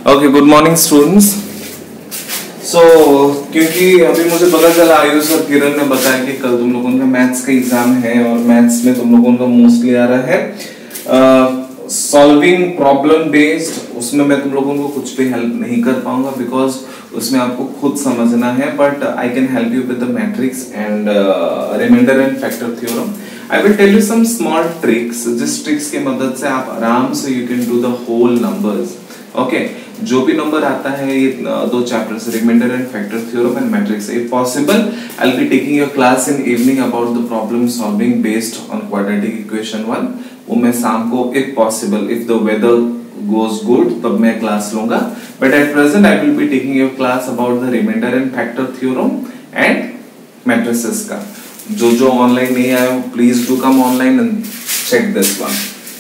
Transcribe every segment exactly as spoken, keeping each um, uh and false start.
Okay, good morning students. So क्योंकि अभी मुझे पता चला आयुष और किरण ने बताया कि कल तुम लोगों का मैथ्स का एग्जाम है और मैथ्स में तुम लोगों का मोस्टली आ रहा है सॉल्विंग प्रॉब्लम बेस्ड। उसमें मैं तुम लोगों को कुछ भी हेल्प नहीं कर पाऊंगा बिकॉज उसमें आपको खुद समझना है, but I can help you with the matrix and remainder and factor theorem. I will tell you some small tricks, जिस ट्रिक्स की मदद से आप आराम से you can do the whole numbers. Okay, जो भी नंबर आता है ये दो chapters, remainder and factor theorem and matrix, if possible I will be taking your class in evening about the problem solving based on quadratic equation one. वो मैं शाम को if possible, if the weather goes good, तब मैं class लूंगा, but at present I will be taking your class about the remainder and factor theorem and matrices का। जो जो ऑनलाइन नहीं आए please do come online and check this one.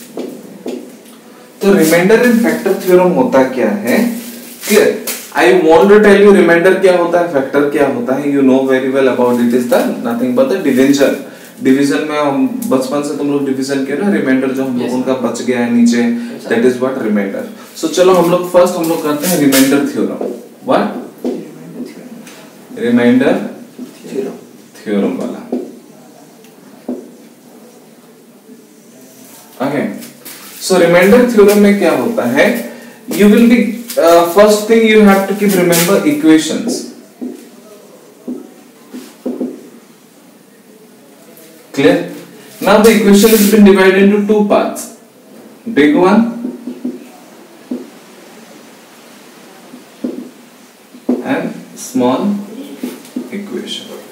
तो remainder and factor theorem होता क्या है? Clear? I want to tell you remainder क्या होता है, फैक्टर क्या होता है। You know very well about it is the nothing but the division. Division में हम बचपन से तुम लोग डिवीजन के ना, रिमाइंडर जो हम लोगों yes. का बच गया है नीचे, that is what remainder. So चलो हम लोग फर्स्ट हम लोग करते हैं remainder theorem. What? Remainder theorem theorem वाला। ओके, सो रिमाइंडर थ्योरम में क्या होता है? You will be first thing you have to keep remember equations. Clear? Now the equation has been divided into two parts, big one and small equation.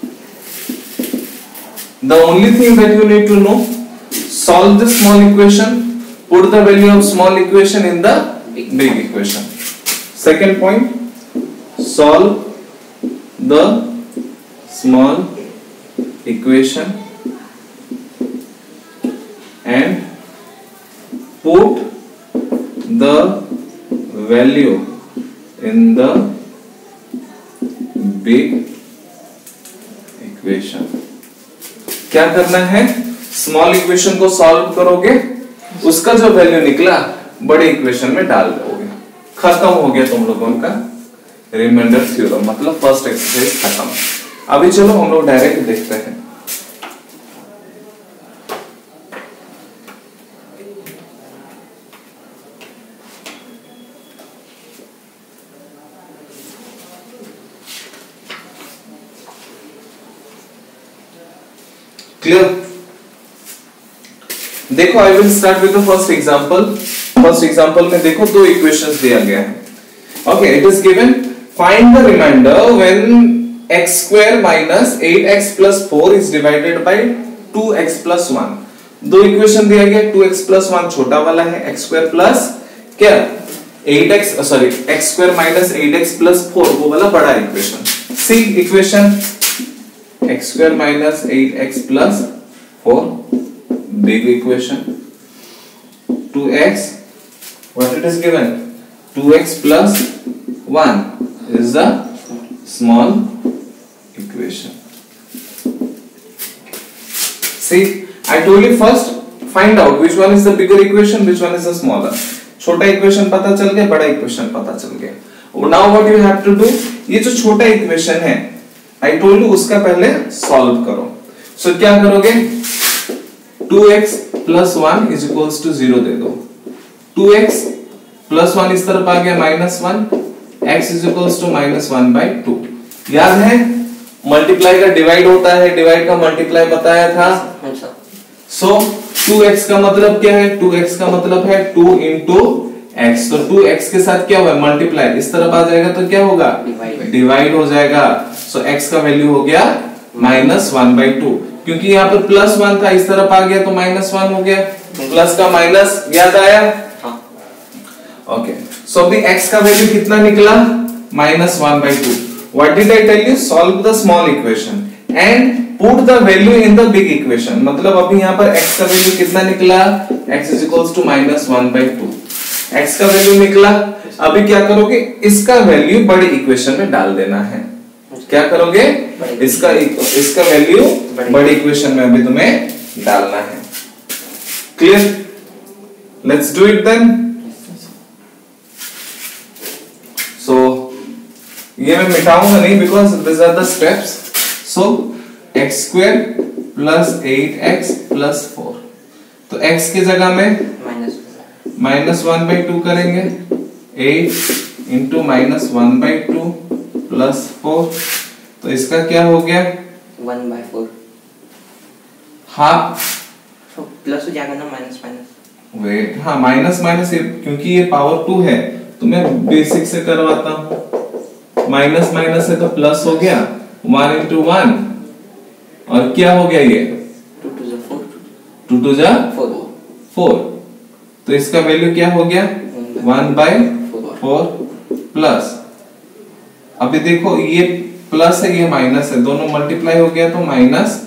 The only thing that you need to know, solve the small equation, put the value of small equation in the big equation. Second point, solve the small equation and put the value in the big equation। क्या करना है? Small equation को solve करोगे, उसका जो value निकला बड़े equation में डाल दोगे, खत्म हो गया तुम लोगों का रिमाइंडर थ्योरम, मतलब फर्स्ट एक्सरसाइज खत्म। अभी चलो हम लोग डायरेक्ट देखते हैं। क्लियर? देखो, I will start with the first example. First example में देखो दो इक्वेशंस दिया गया है। Okay, it is given find the remainder when x square minus eight x plus four is divided by two x plus one. दो equation दिया गया, two x plus one छोटा वाला है, x स्क्वायर प्लस क्या eight x, sorry x square minus eight x plus four वो वाला बड़ा equation. See equation x square minus eight x plus four, big equation। two x, what it is given? two x plus one is the small equation। See, I told you first find out which one is the bigger equation, which one is the smaller। छोटा equation पता चल गया, बड़ा equation पता चल गया। Now what you have to do, ये जो छोटा इक्वेशन है I told you उसका पहले सॉल्व करो। सो so, क्या करोगे? Two x plus one is equals to zero दे दो। टू एक्स plus वन इस तरफ आ गया minus one, x is equals to minus one by two. याद है मल्टीप्लाई का डिवाइड होता है, डिवाइड का मल्टीप्लाई बताया था। सो टू एक्स का मतलब क्या है? टू एक्स का मतलब है टू into x। तो टू एक्स के साथ क्या हुआ? मल्टीप्लाई, इस तरफ आ जाएगा तो क्या होगा? डिवाइड हो जाएगा। सो so, x का वैल्यू हो गया माइनस वन बाई टू, क्योंकि यहाँ पर प्लस वन था, इस तरफ आ गया तो माइनस वन हो गया। प्लस का माइनस याद आया? ओके, सो अभी x का वैल्यू कितना निकला? Minus one by two. What did I tell you? Solve the small equation and put the value in the big equation. मतलब अभी यहाँ पर x का वैल्यू कितना निकला? x is equals to minus one by two. x का value निकला, अभी क्या करोगे? इसका वैल्यू बड़े इक्वेशन में डाल देना है। क्या करोगे? इसका इसका वैल्यू बड़ी इक्वेशन में अभी तुम्हें डालना है। Clear? Let's do it then. ये मैं मिटाऊंगा नहीं because this are the steps. So x square plus eight x plus four, तो x की जगह में माइनस वन बाई टू करेंगे, eight into minus one by two plus four, तो इसका क्या हो गया one by four. Half plus हो जाएगा ना, माइनस माइनस वेट, हाँ माइनस माइनस, क्योंकि ये पावर टू है तो मैं बेसिक से करवाता हूँ। माइनस माइनस है तो प्लस हो गया, वन इंटू वन, और क्या हो गया ये टू टू जा फोर, टू टू जा फोर फोर, तो इसका वैल्यू क्या हो गया वन बाई फोर प्लस, अभी देखो ये प्लस है ये माइनस है, दोनों मल्टीप्लाई हो गया तो minus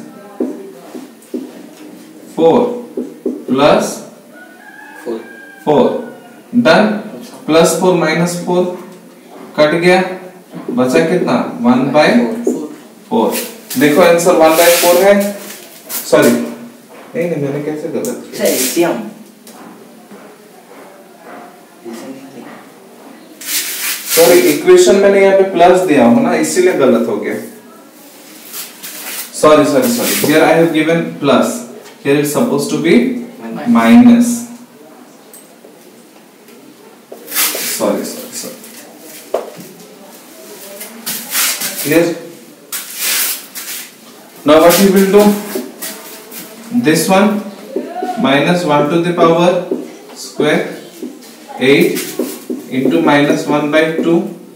four plus four four, done. Plus four minus four cut गया, बचा कितना वन बाई फोर। देखो आंसर वन बाई फोर है, सॉरी नहीं नहीं मैंने कैसे गलत किया, सॉरी इक्वेशन मैंने यहाँ पे प्लस दिया हूँ ना इसीलिए गलत हो गया, sorry sorry sorry, here I have given plus, here it's supposed to be minus, sorry sorry sorry clear। now what you will do, this one minus one to the power square eight into minus one by two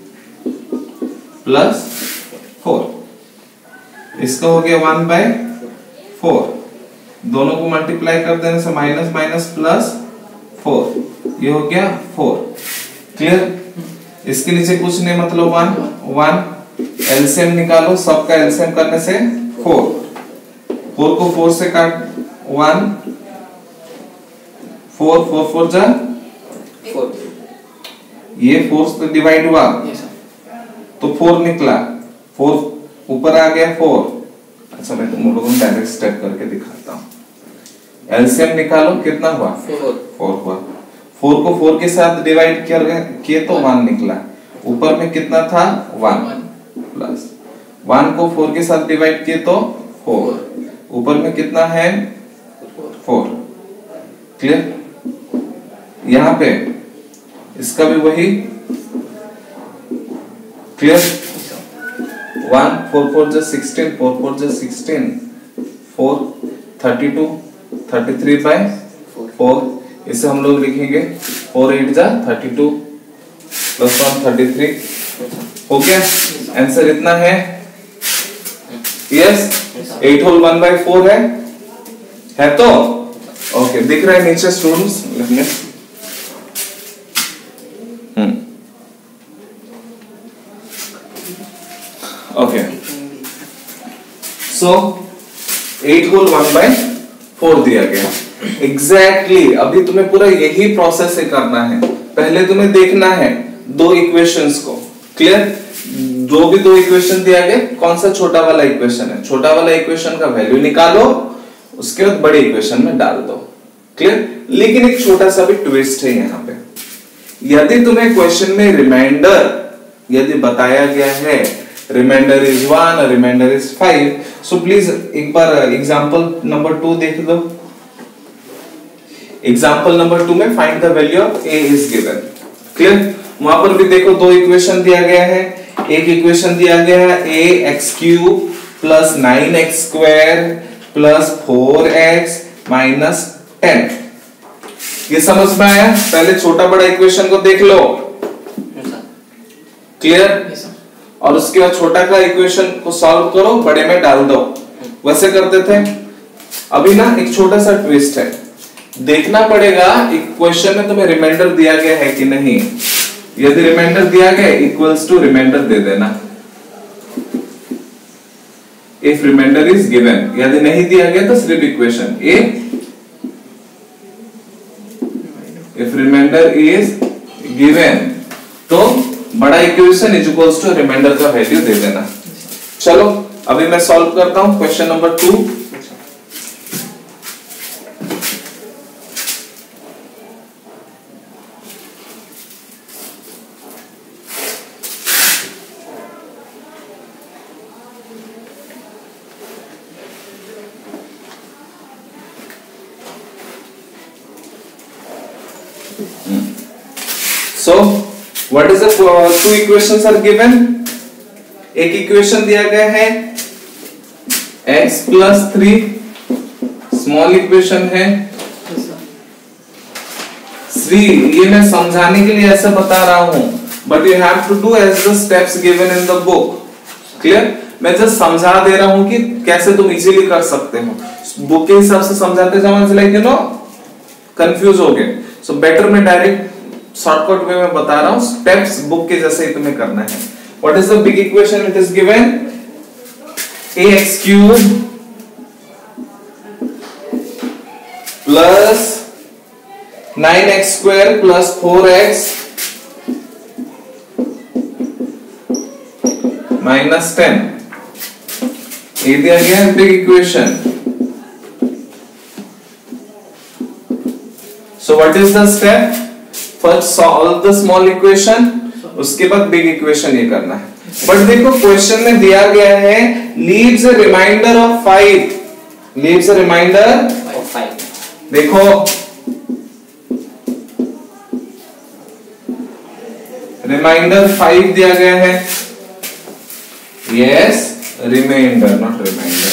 plus four, इसका हो गया one by four, दोनों को multiply कर देने से minus minus plus four, ये हो गया फोर, क्लियर। इसके नीचे कुछ नहीं मतलब वन वन, एलसीएम निकालो, सबका एलसीएम करने से फोर, फोर को फोर से काट वन, फोर फोर फोर जा फोर, ये फोर से डिवाइड हुआ तो फोर निकला, फोर ऊपर आ गया फोर। अच्छा मैं तुम लोगों को डायरेक्ट स्टेप करके दिखाता हूँ, एलसीएम निकालो कितना हुआ फोर, फोर हुआ, फोर को फोर के साथ डिवाइड किए तो वन निकला, ऊपर में कितना था वन, प्लस वन को फोर के साथ डिवाइड किए तो फोर, ऊपर में कितना है फोर, क्लियर। यहाँ पे इसका भी वही, क्लियर। वन फोर फोर जो सिक्सटीन, फोर फोर जो sixteen, four thirty two, thirty three by four, इसे हम लोग लिखेंगे फोर एट जा thirty two plus one thirty three, हो गया आंसर इतना है, yes. Eight whole one by four है है तो ओके, दिख रहा है नीचे स्टूडेंट्स लिखने, hmm okay, so eight whole one by four दिया गया एग्जैक्टली exactly, अभी तुम्हें पूरा यही प्रोसेस से करना है, पहले तुम्हें देखना है दो इक्वेशंस को, क्लियर। जो भी दो इक्वेशन दिया गया, कौन सा छोटा वाला इक्वेशन है, छोटा वाला इक्वेशन का वैल्यू निकालो, उसके बाद बड़े इक्वेशन में डाल दो, क्लियर। लेकिन एक छोटा सा भी ट्विस्ट है यहाँ पे, यदि तुम्हें क्वेश्चन में रिमाइंडर यदि बताया गया है remainder is one, remainder is five, so please एक बार एग्जांपल नंबर टू देख लो। एग्जाम्पल नंबर टू में find the value of a is given, clear. वहां पर भी देखो दो इक्वेशन दिया गया है, एक इक्वेशन दिया गया है a x cube plus nine x square plus four x minus ten, ये समझ में आया। पहले छोटा बड़ा इक्वेशन को देख लो, क्लियर, और उसके बाद छोटा का इक्वेशन को सॉल्व करो, बड़े में डाल दो, वैसे करते थे। अभी ना एक छोटा सा ट्विस्ट है, देखना पड़ेगा इक्वेशन में तुम्हें रिमाइंडर दिया गया है कि नहीं, यदि रिमाइंडर दिया गया इक्वल्स टू रिमाइंडर दे देना, इफ रिमाइंडर इज गिवन, यदि नहीं दिया गया तो सिर्फ equation a, if remainder is given तो बड़ा equation is equals to remainder का वैल्यू दे देना। चलो अभी मैं सॉल्व करता हूं question number two. So what is the two equations are given? एक इक्वेशन दिया गया है x plus three, small equation है थ्री। ये मैं समझाने के लिए ऐसा बता रहा हूं, but you have to do as the steps given in the book. Clear? मैं जस्ट समझा दे रहा हूं कि कैसे तुम इजीली कर सकते हो। बुक के हिसाब से समझाते जाओ, लाइक यू नो कंफ्यूज हो गए। सो बेटर मैं डायरेक्ट शॉर्टकट वे में बता रहा हूं, स्टेप्स बुक के जैसे ही तुम्हें करना है। What is the big equation? It is given ax cube plus nine x square plus four x minus ten. ये दिया गया है big equation. So what is the step? First solve the small equation, उसके बाद big equation ये करना है। But देखो क्वेश्चन में दिया गया है leaves a remainder of five, leaves a remainder of five. देखो रिमाइंडर फाइव दिया गया है। Yes, remainder not remainder,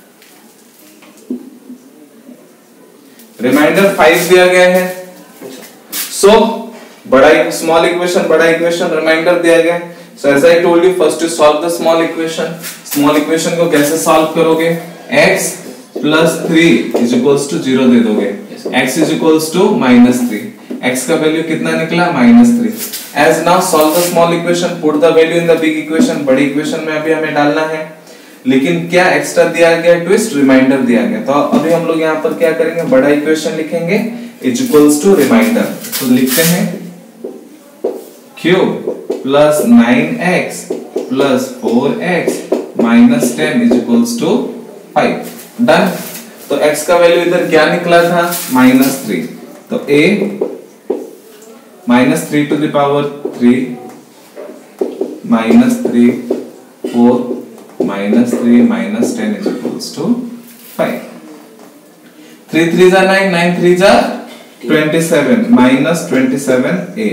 remainder five दिया गया है। सो so, बड़ा स्मॉल इक्वेशन, बड़ा इक्वेशन, रिमाइंडर दिया गया है। So as I told you, first you solve the small equation. Small equation को कैसे solve करोगे? x plus three is equals to zero दे दोगे। x is equals to minus three. x का value कितना निकला? minus three. As now solve the small equation, put the value in the big equation. बड़ी equation में अभी हमें डालना है, लेकिन क्या एक्स्ट्रा दिया गया? ट्विस्ट, रिमाइंडर दिया गया। तो अभी हम लोग यहाँ पर क्या करेंगे? बड़ा इक्वेशन लिखेंगे is equals to रिमाइंडर। तो लिखते हैं cube plus nine x plus four x minus ten is equals to five. Done. तो x का वैल्यू इधर क्या निकला था? Minus three. तो a minus three to the power three minus three four minus three minus ten is equals to five. Three three जा nine, nine three जा twenty seven minus twenty seven a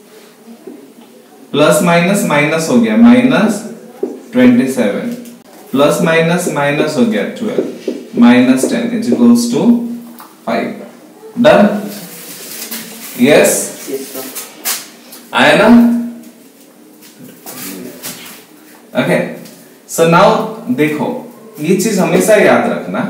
plus minus minus हो गया minus twenty seven plus minus minus हो गया twelve minus ten is equals to five. Done? Yes, आया ना? Okay. So now देखो, ये चीज हमेशा याद रखना,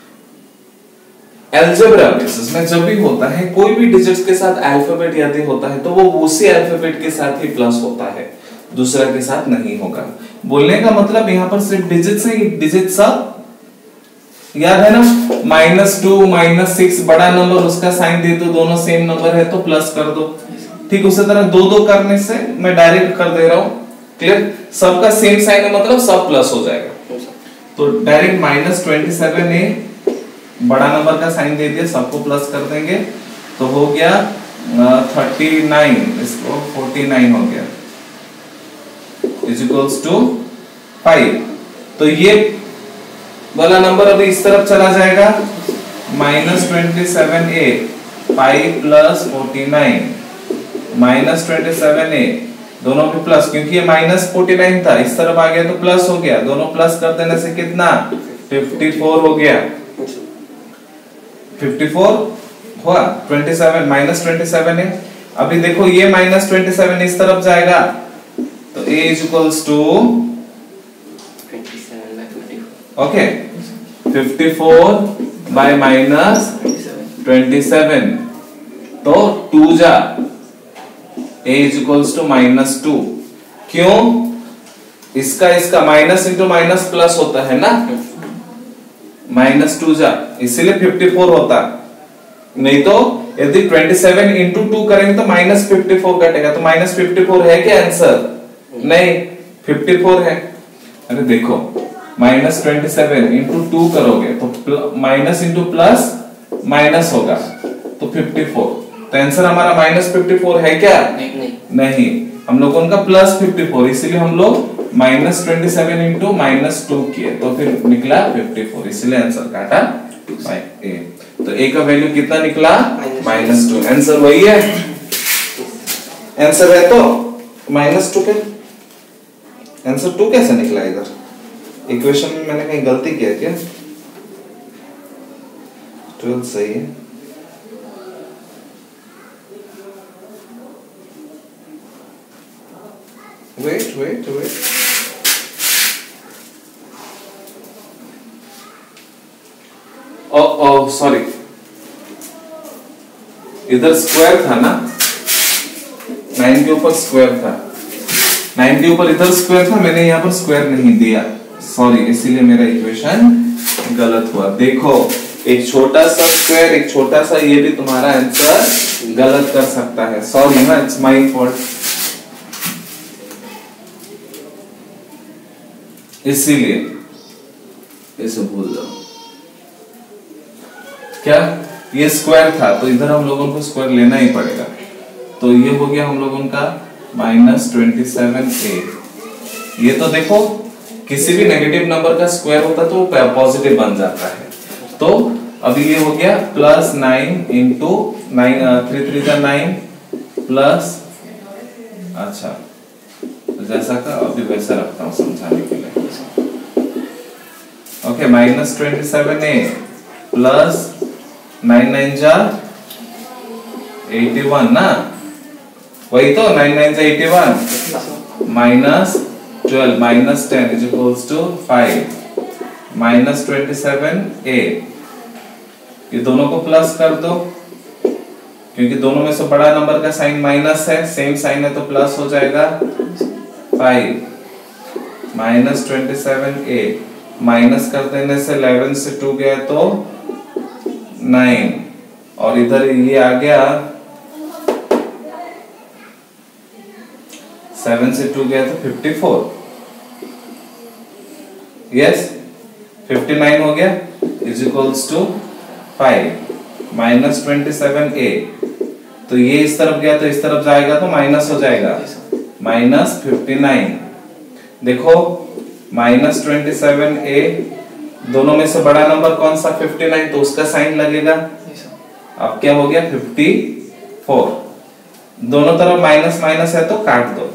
अलजेब्रा बेसिस में जब भी होता है कोई भी डिजिट्स के साथ अल्फाबेट यदि होता है तो वो उसी अल्फाबेट के साथ ही प्लस होता है, दूसरा के साथ नहीं होगा। बोलने का मतलब यहाँ पर सिर्फ डिजिट्स है, डिजिट सब याद है ना? माइनस टू माइनस सिक्स बड़ा नंबर, उसका साइन दे दो, दोनों सेम नंबर है तो प्लस कर दो। ठीक उसी तरह दो दो करने से मैं डायरेक्ट कर दे रहा हूँ। क्लियर? सबका सेम साइन है मतलब सब प्लस हो जाएगा। तो direct minus twenty seven a बड़ा नंबर का साइन दे दिया, सबको प्लस कर देंगे तो हो गया थर्टी नाइन, इसको फोर्टी नाइन हो गया इज इक्वल्स टू फाइव। तो ये वाला नंबर अभी इस तरफ चला जाएगा, minus twenty seven a five plus forty nine minus twenty seven a, दोनों भी प्लस, क्योंकि ये माइनस फोर्टी नाइन था, इस तरफ आ गया तो प्लस हो गया। दोनों प्लस कर देने से कितना? फिफ्टी फोर हो गया। फिफ्टी फोर हुआ, twenty seven minus twenty seven है। अभी देखो ये माइनस ट्वेंटी सेवन इस तरफ जाएगा तो a is equals to okay fifty four by minus twenty seven, तो टू जा a is equals to minus two. क्यों? इसका इसका माइनस इंटू माइनस प्लस होता है ना, माइनस टू जा, इसीलिए फिफ्टी फोर होता। नहीं तो यदि ट्वेंटी सेवन इंटू टू करेंगे तो माइनस फिफ्टी फोर कटेगा, तो माइनस फिफ्टी फोर है क्या आंसर? नहीं, फिफ्टी फोर है। अरे देखो minus twenty seven into two करोगे तो माइनस इंटू प्लस माइनस होगा तो फिफ्टी फोर, तो आंसर हमारा माइनस फिफ्टी फोर है क्या? नहीं, नहीं। नहीं, हम लोगों का प्लस फिफ्टी फोर, इसीलिए हम लोग minus twenty seven into minus two किए तो फिर निकला फिफ्टी फोर, इसलिए आंसर काटा बाय ए। तो a का वैल्यू कितना निकला? Minus two. आंसर वही है, आंसर है तो माइनस टू। के आंसर टू कैसे निकला? इधर इक्वेशन में मैंने कहीं गलती किया क्या? ट्वेल्व सही है। Wait wait wait oh oh sorry, इधर स्क्वायर था ना, नाइन के ऊपर स्क्वायर था, नाइन के ऊपर इधर स्क्वायर था, मैंने यहाँ पर स्क्वायर नहीं दिया, सॉरी, इसीलिए मेरा इक्वेशन गलत हुआ। देखो एक छोटा सा स्क्वायर, एक छोटा सा, ये भी तुम्हारा आंसर गलत कर सकता है। सॉरी ना, इट्स माय फॉल्ट, इसीलिए इसे भूल दो। क्या ये स्क्वायर था तो इधर हम लोगों को स्क्वायर लेना ही पड़ेगा, तो ये हो गया हम लोगों का माइनस ट्वेंटी सेवन ए। ये तो देखो किसी भी नेगेटिव नंबर का स्क्वायर होता तो वो पॉजिटिव बन जाता है। तो अभी ये हो गया plus nine into nine, three three जा नाइन प्लस, अच्छा जैसा का अभी वैसा रखता हूँ समझाने के लिए। Okay, minus twenty seven a plus nine nine जा एटी वन ना, वही तो, नाइन नाइन जा eighty one minus twelve minus ten is equals to five minus twenty seven a. ये दोनों को प्लस कर दो क्योंकि दोनों में से बड़ा नंबर का साइन माइनस है, सेम साइन है तो प्लस हो जाएगा। Five minus twenty seven a, minus कर देने से इलेवन से टू गया तो नाइन, और इधर ये आ गया सेवन से टू गया तो fifty four, yes fifty nine हो गया is equals to five minus twenty seven a. तो ये इस तरफ गया तो इस तरफ जाएगा तो माइनस हो जाएगा, माइनस फिफ्टी नाइन। देखो माइनस ट्वेंटी सेवन ए, दोनों में से बड़ा नंबर कौन सा? फिफ्टी नाइन, तो उसका साइन लगेगा। अब क्या हो गया? Fifty four. दोनों तरफ माइनस माइनस है तो काट दो।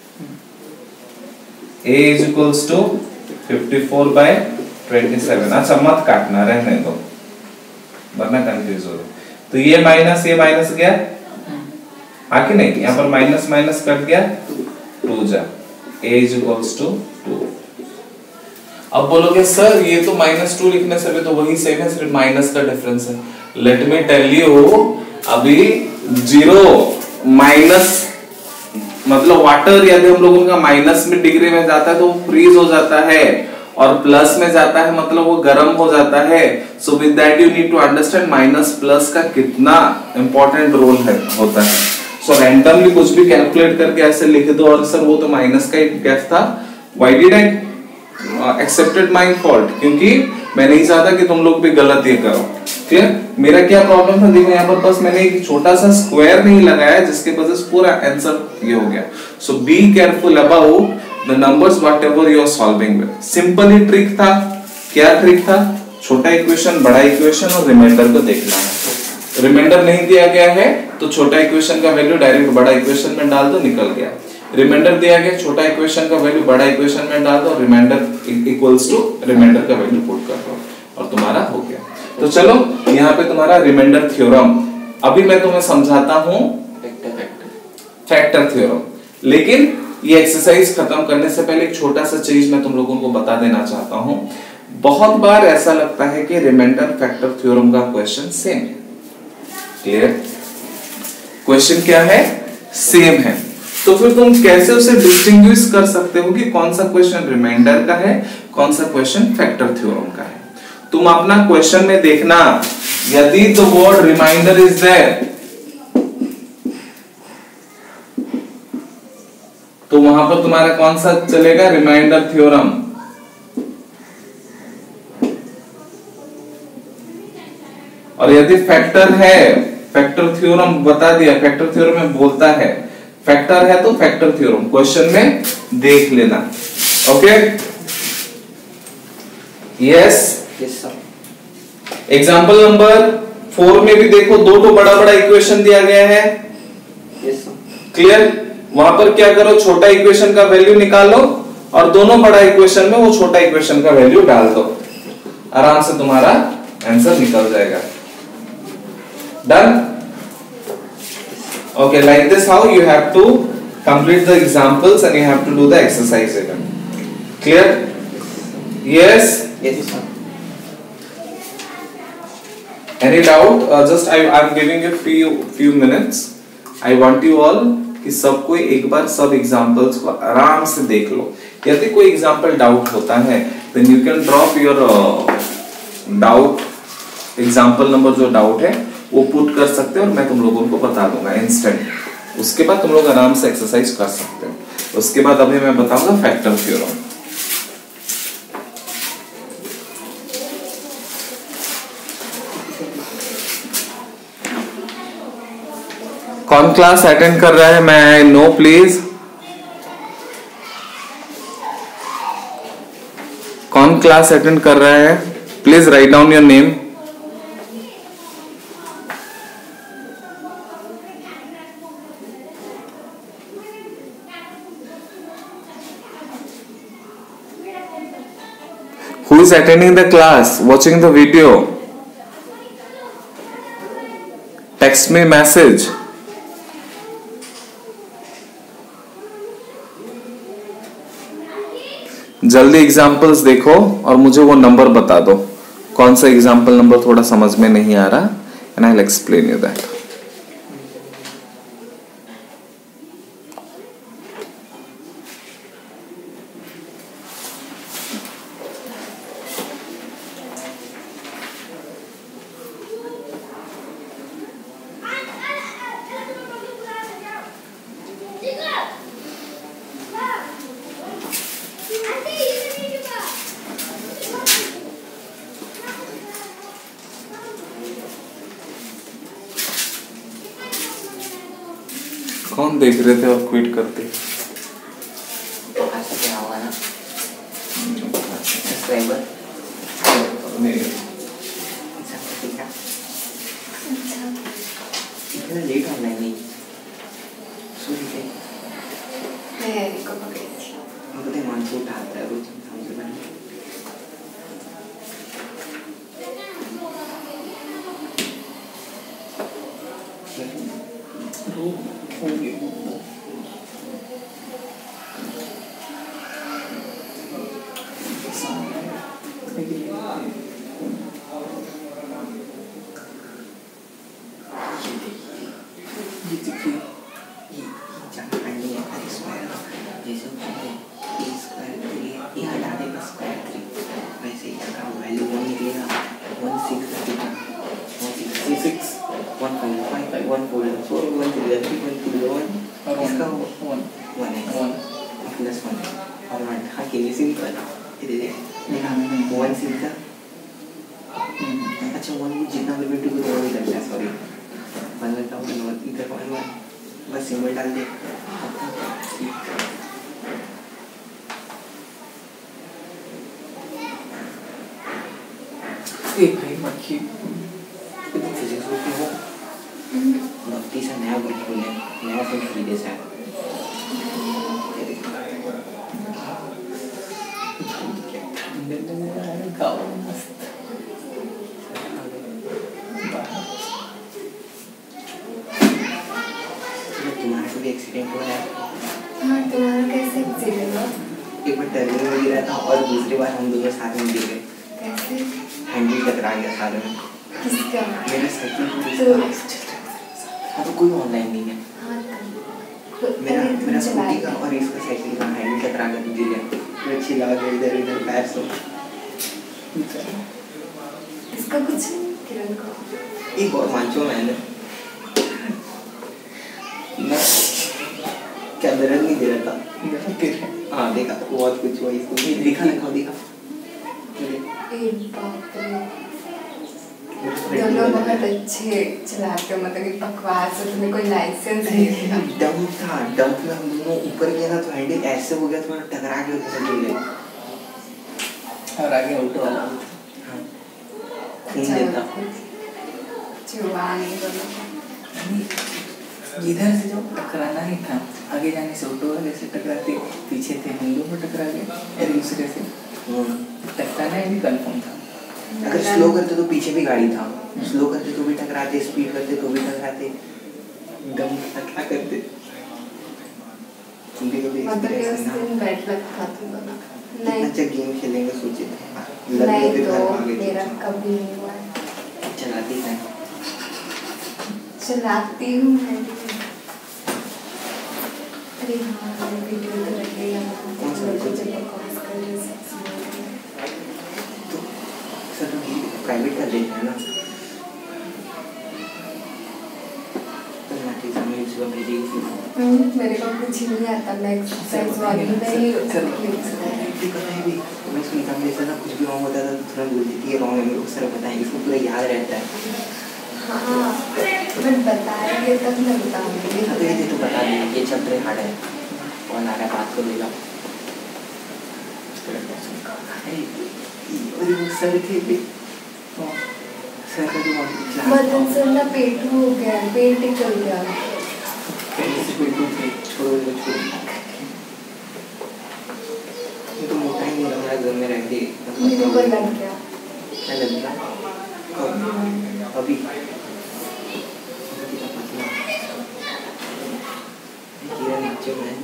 a is equals to fifty four by twenty seven. अच्छा मत काटना, रहने दो वरना कंफ्यूज हो। तो ये माइनस ये माइनस गया, हाँ कि नहीं? यहाँ पर माइनस माइनस कट गया, टू जा, a is equals to two. अब बोलोगे सर ये तो माइनस टू लिखने से भी तो वही सेम है, सिर्फ माइनस का डिफरेंस है। लेट मी टेल यू, अभी जीरो माइनस मतलब वाटर यदि हम लोगों का माइनस में डिग्री में जाता है तो वो फ्रीज हो जाता है, और प्लस में जाता है मतलब वो गर्म हो जाता है। So with that you need to understand minus plus का कितना इंपॉर्टेंट रोल है होता है। सो रैंडमली कुछ भी कैलकुलेट करके ऐसे लिख दो और सर वो तो माइनस का ही गैस था, why did I accepted my fault, क्योंकि मैं नहीं चाहता कि तुम लोग भी गलत ये करो। क्लियर? मेरा क्या प्रॉब्लम था? देखो यहाँ पर बस मैंने एक छोटा सा स्क्वायर नहीं लगाया जिसके वजह से पूरा आंसर ये हो गया। So be careful about the numbers whatever you are solving with. Simple ही ट्रिक था। क्या ट्रिक था? छोटा इक्वेशन, बड़ा इक्वेशन और रिमाइंडर को देखना है। रिमाइंडर नहीं दिया गया है तो छोटा इक्वेशन का वैल्यू डायरेक्ट बड़ा इक्वेशन में डाल दो, निकल गया। रिमाइंडर दिया गया, छोटा इक्वेशन का वैल्यू बड़ा इक्वेशन में डाल दो, रिमाइंडर इक्वल्स टू रिमाइंडर का वैल्यू पुट कर दो और तुम्हारा हो गया। तो चलो यहाँ पे तुम्हारा रिमाइंडर थ्योरम, अभी मैं तुम्हें समझाता हूँ फैक्टर थ्योरम। लेकिन ये एक्सरसाइज खत्म करने से पहले एक छोटा सा चीज मैं तुम लोगों को बता देना चाहता हूँ। बहुत बार ऐसा लगता है कि रिमाइंडर फैक्टर थ्योरम का क्वेश्चन सेम है। क्लियर? क्वेश्चन क्या है? सेम है। तो फिर तुम कैसे उसे डिस्टिंग्विश कर सकते हो कि कौन सा क्वेश्चन रिमाइंडर का है, कौन सा क्वेश्चन फैक्टर थ्योरम का है? तुम अपना क्वेश्चन में देखना, यदि the word remainder is there तो वहां पर तुम्हारा कौन सा चलेगा? Remainder theorem. और यदि फैक्टर है, फैक्टर थ्योरम बता दिया, फैक्टर थ्योरम में बोलता है, फैक्टर है तो फैक्टर थ्योरम क्वेश्चन में देख लेना। Okay? Yes? Yes sir. Example number four में भी देखो दो तो बड़ा बड़ा इक्वेशन दिया गया है, यस क्लियर। वहां पर क्या करो, छोटा इक्वेशन का वैल्यू निकालो और दोनों बड़ा इक्वेशन में वो छोटा इक्वेशन का वैल्यू डाल दो, आराम से तुम्हारा आंसर निकल जाएगा। Done. Okay, like this how you have to complete the examples and you have to do the exercise even. Clear? Yes yes sir. Any doubt? Uh, just I I'm giving you few few minutes. I want you all कि सबको एक बार सब examples को आराम से देख लो। यदि कोई एग्जांपल डाउट होता है then you can drop your uh, doubt, example number जो डाउट है वो पुट कर सकते हो और मैं तुम लोगों को बता दूंगा इंस्टेंट। उसके बाद तुम लोग आराम से एक्सरसाइज कर सकते हो। उसके बाद अभी मैं बताऊंगा फैक्टर थ्योरम। कौन क्लास अटेंड कर रहा है? मैं नो प्लीज। कौन क्लास अटेंड कर रहा है? Please write down your name. Who is attending the class? Watching the video? Text me message. जल्दी एग्जाम्पल्स देखो और मुझे वो नंबर बता दो, कौन सा एग्जाम्पल नंबर थोड़ा समझ में नहीं आ रहा, and I will explain you that. कौन देख रहे थे और क्विट करते? ऐसा क्या होगा ना सब्सक्राइबर नहीं इतना लेट ऑनलाइन नहीं सॉरी के मैं को पकड़ी थी। अब तो मानसून उठाता है रोज हमसे बनी अच्छा वन जितना भी टू वो ही लगता है सॉरी वन लगता हूँ इधर वन वन बस सिंबल डाल दे एक भाई मक्खी फिजिक्स ग्रुप में हो नौकरी से नया ग्रुप खोले नया फिल्म खरीदे से तुम्हारा भी एक्सीडेंट हुआ है? हाँ, तुम्हारा कैसे एक्सीडेंट हुआ? एक बार टर्मिनल में गिरा था और दूसरी बार हम दोनों साथ में गिर गए। कैसे? हैंडल टकरा गया साथ में। किसका? मेरा साइकिल तो हाँ तो कोई ऑनलाइन नहीं है। हाँ तो मेरा मेरा स्कूटी का और इसका साइकिल का हैंडल टकरा गया तो गिर गया। मैं चिल्ला गया इधर इधर पैर से। इसका कुछ किरण को एक और मांचो मैंने ना क्या दर्द नहीं दे रहा था हाँ देखा बहुत कुछ हुआ इसको दिखा ना देखा एक बाप रे दोनों बहुत अच्छे चलाते हो मतलब कि बकवास है तुम्हें कोई लाइसेंस नहीं था डम था डम में हम दोनों ऊपर गया ना तो हैंडल ऐसे हो गया तो मैं टकरा गया उधर गिर गया और आगे ऑटो वाला हाँ खून देता जुआ नहीं दोनों को। इधर से जो टकराना ही था, आगे जाने से ऑटो वाले से टकराते, पीछे थे हम लोग टकरा गए एक दूसरे से। टकराना भी कंफर्म था। अगर स्लो करते तो पीछे भी गाड़ी था, स्लो करते तो भी टकराते, स्पीड करते तो भी टकराते, दम टकरा करते। तुम भी कभी एक्सपीरियंस ना? बैड लक था तुम दोनों। नहीं अच्छा गेम खेलेंगे सोचे थे। नहीं तो मेरा कभी नहीं हुआ। चलाती है चलाती हूँ मैं। अरे हाँ वीडियो तो लग गई है जब कॉल कर रहे सर प्राइवेट कर देते हैं ना। मेरे को कुछ नहीं आता, मैं एक्सरसाइज वाली नहीं मैं सुनता हूँ जैसा ना कुछ भी रॉन्ग होता था तो तुरंत बोल देती है रॉन्ग है, मेरे को सर बताएंगे, इसको पूरा याद रहता है। हाँ मैं बताएंगे तब मैं बताऊंगी। अभी ये तो बता देना ये चैप्टर हार्ड है, कौन आ रहा है बात कर लेगा। और वो सर थे भी सर का जो मदन सर ना पेट हो गया, पेट निकल गया। छोड़ो छोड़ो ये तो मोटा ही नहीं लग रहा घर में रह के। मेरे को लग गया। क्या लग गया? अभी किरण नीचे में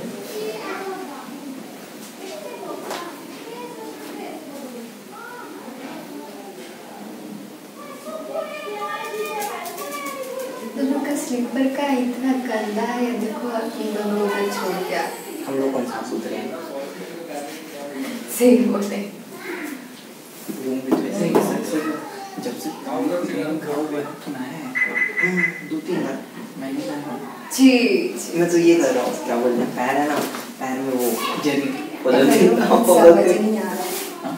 दोनों का स्लीपर का इतना गंदा है, देखो तुम दोनों उधर छोड़ गया। हम लोग कौन साफ सुथरे हैं? सही बोले। रूम भी तो ऐसे ही सर जब से काम खाओ हुआ तो ना है दो तीन बार मैंने कहा जी मैं तो ये कर रहा हूँ क्या बोलते हैं पैर है ना, पैर में वो जरी समझ नहीं आ रहा।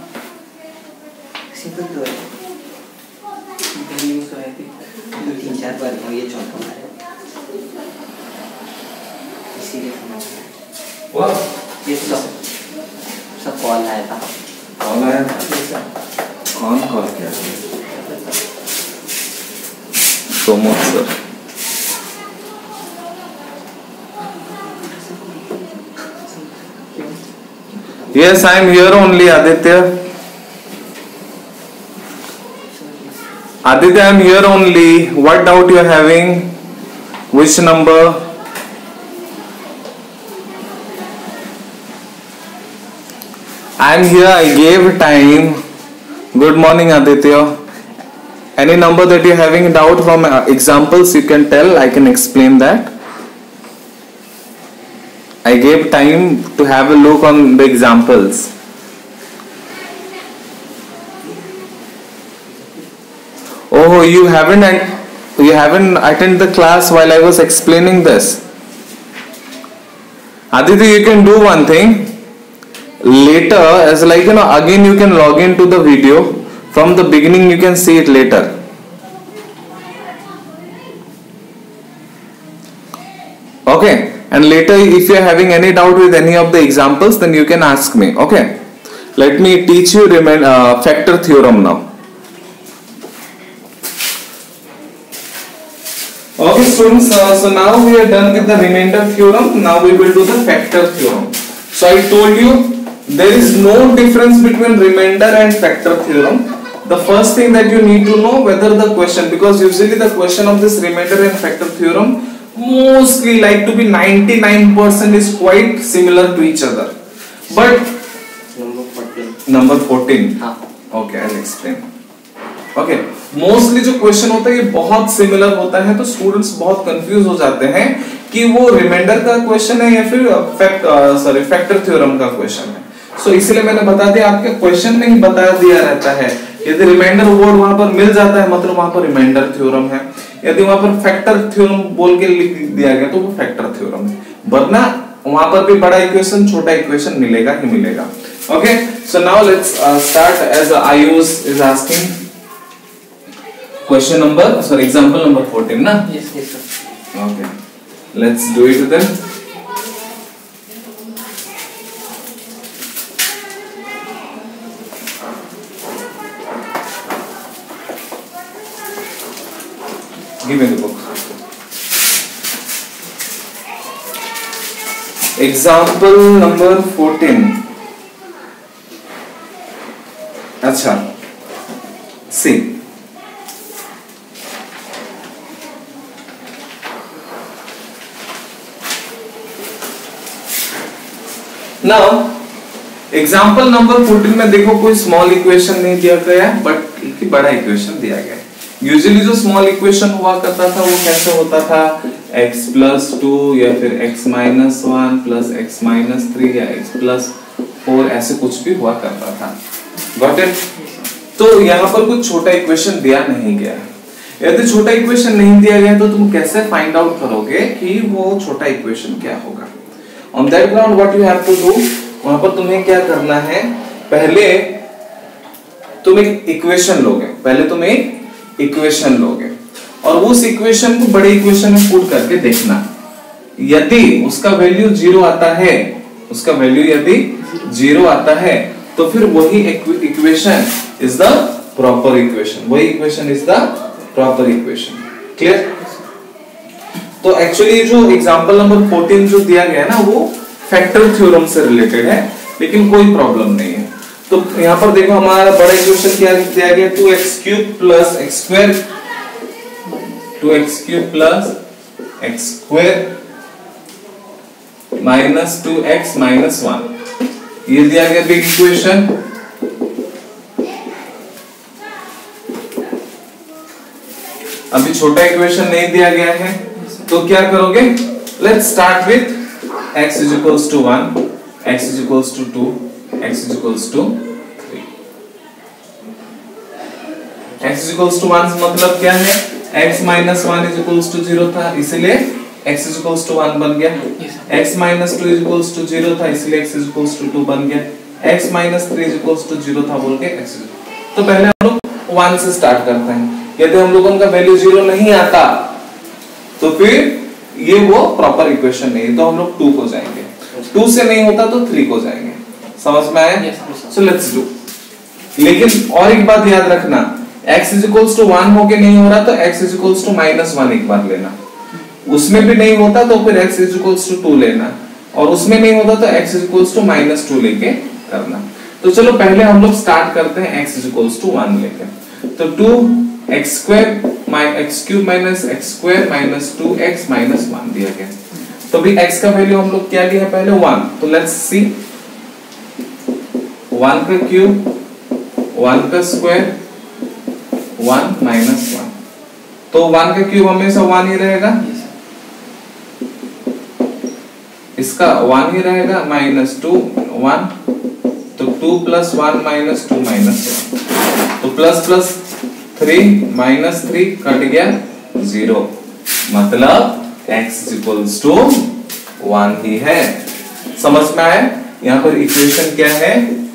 सिंपल तो है यूज हो रही थी दो तीन चार बार ये चौथा बार है इसीलिए समझ वाह ये सब सब कॉल आया था। कौन आया था? कौन कॉल किया? Pramod sir. Yes, I am here only, Aditya. Aditya, I am here only. What doubt you are having? Which number? I am here. I gave time. Good morning, Aditya. Any number that you are having doubt from uh, examples, you can tell. I can explain that. I gave time to have a look on the examples. Oh, you haven't you haven't attended the class while I was explaining this. Aditya, you can do one thing. Later, as like you know, again you can log into the video from the beginning. You can see it later. Okay. And later if you are having any doubt with any of the examples, then you can ask me. Okay, let me teach you remain uh, factor theorem now. Okay students, uh, so now we are done with the remainder theorem. Now we will do the factor theorem. So I told you there is no difference between remainder and factor theorem. The first thing that you need to know whether the question, because usually the question of this remainder and factor theorem mostly like to be ninety-nine percent is quite similar to each other, but number fourteen number fourteen हाँ okay I'll explain. Okay, mostly जो question होता है ये बहुत similar होता है, तो students बहुत confuse हो जाते हैं कि वो remainder का question है या फिर fact sorry factor theorem का question है. So इसलिए मैंने बता दिया, आपके question में ही बता दिया रहता है यदि रिमाइंडर वर्ड वहां पर मिल जाता है मतलब वहां पर रिमाइंडर थ्योरम है, यदि वहां पर फैक्टर थ्योरम बोल के लिख दिया गया तो वो फैक्टर थ्योरम है, वरना वहां पर भी बड़ा इक्वेशन छोटा इक्वेशन मिलेगा ही मिलेगा. Okay, so now let's start as Ayush is asking question number sorry example number fourteen ना. Yes yes sir. Okay, let's do it then. Give me the book. Example number fourteen. अच्छा see, now example number fourteen में देखो कोई small equation नहीं दिया गया but एक बड़ा इक्वेशन दिया गया है। यूजुअली जो स्मॉल इक्वेशन हुआ करता था वो कैसे होता था, x प्लस टू या फिर x minus one plus x minus three या x प्लस फोर, ऐसे कुछ भी हुआ करता था। Got it? तो यहाँ पर कुछ छोटा इक्वेशन दिया नहीं गया है। यदि छोटा इक्वेशन नहीं दिया गया तो तुम कैसे फाइंड आउट करोगे कि वो छोटा इक्वेशन क्या होगा? On that ground what you have to do, वहां पर तुम्हें क्या करना है, पहले तुम एक इक्वेशन लोगे, पहले तुम एक इक्वेशन लोगे और उस इक्वेशन को बड़े इक्वेशन में पुट करके देखना। यदि उसका वैल्यू जीरो आता है, उसका वैल्यू यदि जीरो आता है तो फिर वही equation is the proper equation, वही equation is the proper equation. Clear? तो एक्चुअली जो एग्जांपल नंबर फोर्टीन जो दिया गया है ना वो फैक्टर थ्योरम से रिलेटेड है, लेकिन कोई प्रॉब्लम नहीं है। तो यहाँ पर देखो हमारा बड़ा इक्वेशन क्या दिया गया, two x cube plus x square, two x cube plus x square minus two x minus one, ये दिया गया बिग इक्वेशन। अभी छोटा इक्वेशन नहीं दिया गया है तो क्या करोगे, let's start with x is equals to one, x is equals to two, x is equals to three. x is equals to one मतलब क्या है, x minus one is equals to zero था इसलिए x is equals to one बन गया, x minus two is equals to zero था इसलिए x is equals to two बन गया, x minus three is equals to zero था बोल के x। तो पहले हम लोग वन से स्टार्ट करते हैं। यदि हम लोगों का वैल्यू जीरो नहीं आता तो फिर ये वो प्रॉपर इक्वेशन नहीं है, तो हम लोग टू को जाएंगे, टू से नहीं होता तो थ्री को जाएंगे। समझ में आया? So let's do. लेकिन और एक बात याद रखना, x is equals to one होके नहीं हो रहा तो x is equals to minus one एक बार लेना, उसमें भी नहीं होता तो फिर x is equals to two लेना, और उसमें नहीं होता तो x is equals to minus two लेके करना। तो चलो पहले हम लोग स्टार्ट करते हैं x is equals to one लेके। तो two x square x cube minus x square minus two x minus one दिया गया। तो अभी x का वैल्यू हम लोग क्या लिया पहले वन, तो लेट्स सी वन का क्यूब, वन का स्क्वायर, वन माइनस वन, तो वन का क्यूब हमेशा वन ही रहेगा, इसका वन ही रहेगा, माइनस टू वन, तो two plus one minus two minus one, तो plus plus three minus three cut गया जीरो, मतलब x इक्वल्स टू वन ही है। समझ में आया? यहाँ पर इक्वेशन क्या है,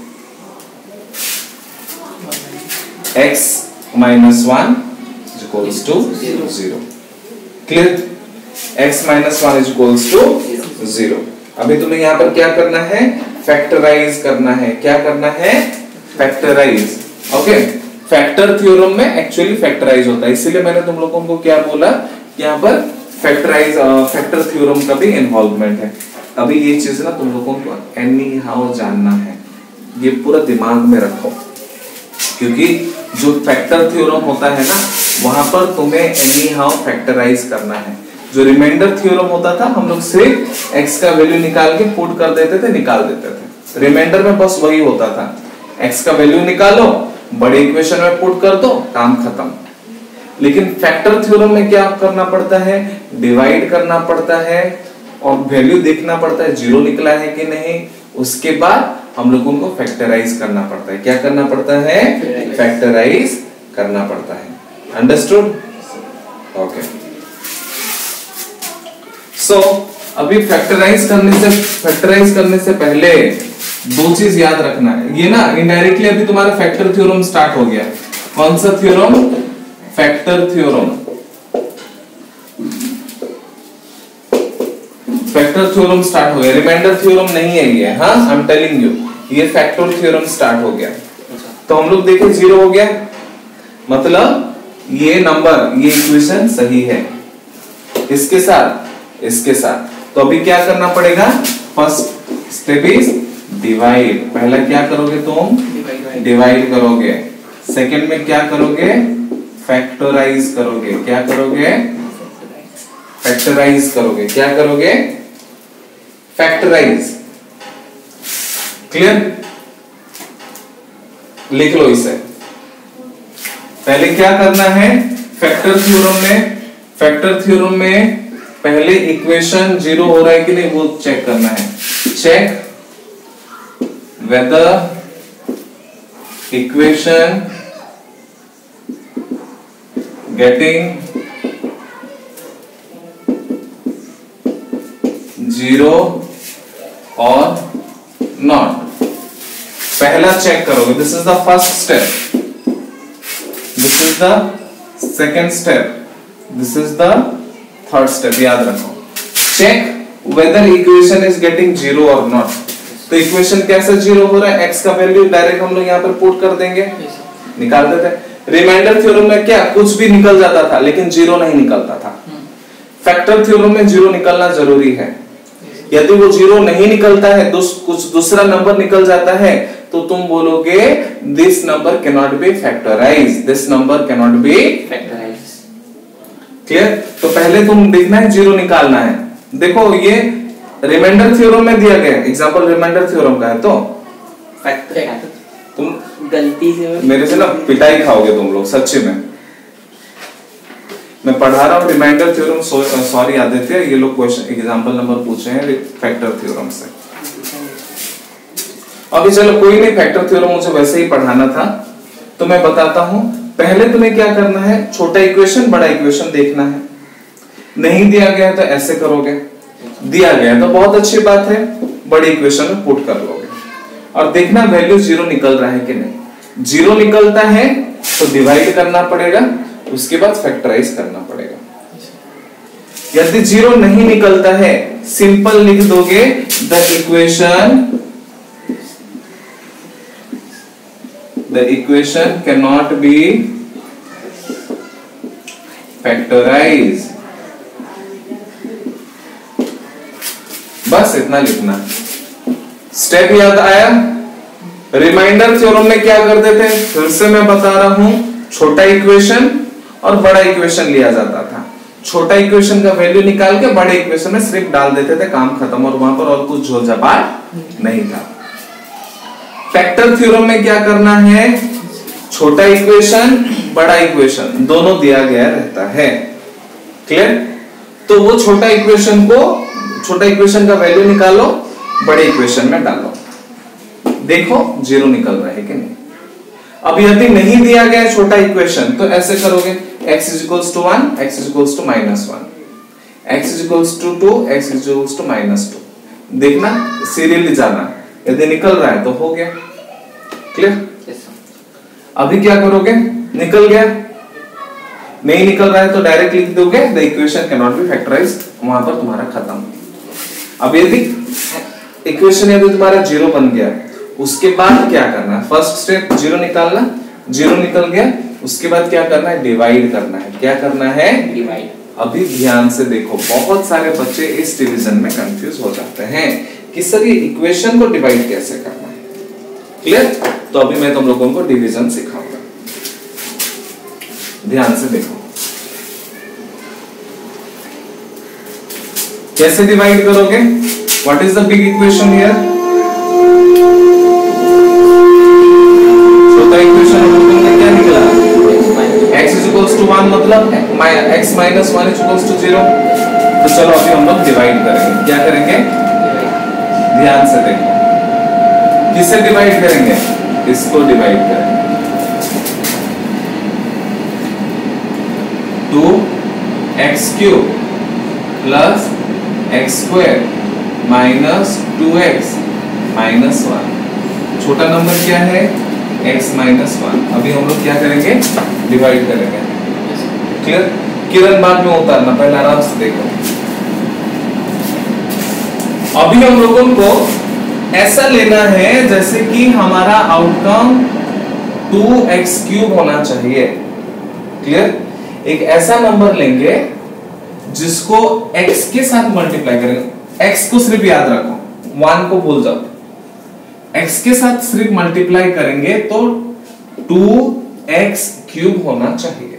x minus one equals to zero. Clear? x minus one equals to zero. अभी तुम्हें यहाँ पर क्या करना है, फैक्टराइज करना है। क्या करना है? फैक्टराइज। ओके, फैक्टर थ्योरम में एक्चुअली फैक्टराइज होता है, इसीलिए मैंने तुम लोगों को क्या बोला, यहाँ पर फैक्टराइज फैक्टर थ्योरम का भी इन्वॉल्वमेंट है। अभी ये चीज ना तुम लोगों को एनी हाउ जानना है, ये पूरा दिमाग में रखो, क्योंकि जो फैक्टर थ्योरम होता है ना वहां पर तुम्हें एनी हाउ फैक्टराइज करना है। जो रिमाइंडर थ्योरम होता था हम लोग सिर्फ x का वैल्यू निकाल के पुट कर देते थे, निकाल देते थे। रिमाइंडर में बस वही होता था, x का वैल्यू निकालो, बड़े इक्वेशन में पुट कर दो, काम खत्म। लेकिन फैक्टर थ्योरम में क्या करना पड़ता है, डिवाइड करना पड़ता है और वैल्यू देखना पड़ता है जीरो निकला है कि नहीं, उसके बाद हम लोगों को फैक्टराइज करना पड़ता है। क्या करना पड़ता है? फैक्टराइज करना पड़ता है। अंडरस्टूड? ओके। सो अभी फैक्टराइज करने से फैक्टराइज करने से पहले दो चीज याद रखना है। ये ना इनडायरेक्टली अभी तुम्हारा फैक्टर थ्योरम स्टार्ट हो गया। कौन सा theorem? Factor theorem. Factor theorem start हो गया, रिमाइंडर थ्योरम नहीं है ये। हाँ, आई एम टेलिंग यू, ये फैक्टर थ्योरम स्टार्ट हो गया। तो हम लोग देखें जीरो हो गया, मतलब ये नंबर, ये इक्वेशन सही है। इसके साथ, इसके साथ, तो अभी क्या करना पड़ेगा? First step is divide. पहला क्या करोगे तुम? डिवाइड करोगे। सेकंड में क्या करोगे? फैक्टराइज करोगे। क्या करोगे? फैक्टराइज करोगे। क्या करोगे? फैक्टराइज। क्लियर? लिख लो इसे। पहले क्या करना है? फैक्टर थ्योरम में, फैक्टर थ्योरम में पहले इक्वेशन जीरो हो रहा है कि नहीं वो चेक करना है। Check whether equation getting zero or not। पहला चेक करोगे। This is the first step, this is the second step, this is the third step. याद रखो, check whether equation is getting zero और नॉट। तो equation कैसे zero हो रहा है? x का वैल्यू डायरेक्ट हम लोग यहाँ पर पुट कर देंगे, निकाल देते हैं। रिमाइंडर थ्योरम में क्या कुछ भी निकल जाता था लेकिन जीरो नहीं निकलता था। फैक्टर थ्योरम में जीरो निकलना जरूरी है। यदि वो जीरो नहीं निकलता है, दुस, कुछ दूसरा नंबर निकल जाता है, तो तुम बोलोगे this number can not be factorize, this number can not be factorize. Clear? तो पहले तुम देखना है, जीरो निकालना है। देखो ये रिमाइंडर थ्योरम में दिया गया है, एग्जांपल रिमाइंडर थ्योरम का है, तो फैक्टर तुम गलती से मेरे से ना पिटाई खाओगे तुम लोग सच्ची में। मैं पढ़ा रहा हूँ रिमाइंडर थ्योरम, सॉरी आदित्य, ये लोग क्वेश्चन एग्जांपल नंबर पूछे हैं फैक्टर थ्योरम से। अभी चलो कोई नहीं, फैक्टर थ्योरम मुझे वैसे ही पढ़ाना था तो मैं बताता हूँ। पहले तुम्हें क्या करना है? छोटा इक्वेशन बड़ा इक्वेशन देखना है। नहीं दिया गया तो ऐसे करोगे, दिया गया तो बहुत अच्छी बात है, बड़ी इक्वेशन में पुट कर लोगे और देखना वैल्यू जीरो निकल रहा है कि नहीं। जीरो निकलता है तो डिवाइड करना पड़ेगा, उसके बाद फैक्टराइज करना पड़ेगा। यदि जीरो नहीं निकलता है, सिंपल लिख दोगे the equation the equation can not be factorize. बस इतना लिखना। स्टेप याद आया? रिमाइंडर थ्योरम में क्या करते थे? फिर से मैं बता रहा हूं, छोटा इक्वेशन और बड़ा इक्वेशन लिया जाता था। छोटा इक्वेशन का वैल्यू निकाल के बड़े इक्वेशन में सिर्फ डाल देते थे, काम खत्म, और वहां पर और कुछ झोलझापाट नहीं था। फैक्टर थ्योरम में क्या करना है? छोटा इक्वेशन बड़ा इक्वेशन दोनों दिया गया रहता है। क्लियर? तो वो छोटा इक्वेशन को, छोटा इक्वेशन का वैल्यू निकालो, बड़े इक्वेशन में डालो, देखो जीरो निकल रहा है कि नहीं। अब यदि नहीं दिया गया छोटा इक्वेशन तो ऐसे करोगे, x is equals to one, x is equals to minus one, x is equals to two, x is equals to minus two। देखना, सीरियली जाना, यदि निकल रहा है तो हो गया। क्लियर? अभी क्या करोगे? निकल गया, नहीं निकल रहा है तो डायरेक्ट लिख दोगे the equation can not be factorized, वहां पर तुम्हारा खत्म। अब यदि इक्वेशन यदि तुम्हारा जीरो बन गया, उसके बाद क्या करना? फर्स्ट स्टेप जीरो निकालना, जीरो निकल गया, उसके बाद क्या करना है? डिवाइड करना है। क्या करना है? डिवाइड। अभी ध्यान से देखो, बहुत सारे बच्चे इस डिवीजन में कंफ्यूज हो जाते हैं कि सर ये इक्वेशन को डिवाइड कैसे करना है। क्लियर? तो अभी मैं तुम लोगों को डिवीजन सिखाऊंगा, ध्यान से देखो कैसे डिवाइड करोगे। What is the big equation here? छोटा इक्वेशन तुमने क्या निकला? x is equals to one, मतलब x minus one is equals to zero। तो चलो अभी हम लोग डिवाइड करेंगे। क्या करेंगे? ध्यान से देखो, किससे डिवाइड करेंगे? इसको डिवाइड करेंगे। Two x cube plus x square minus two x minus one. छोटा नंबर क्या है? x minus one. अभी हम लोग क्या करेंगे? डिवाइड करेंगे। क्लियर? किरण बाद में उतारना, पहले आराम से देखो। अभी हम लोगों को ऐसा लेना है जैसे कि हमारा आउटकम टू एक्स क्यूब होना चाहिए। क्लियर? एक ऐसा नंबर लेंगे जिसको x के साथ मल्टीप्लाई करेंगे। x को सिर्फ याद रखो, वन को भूल जाओ। x के साथ सिर्फ मल्टीप्लाई करेंगे तो टू एक्स क्यूब होना चाहिए।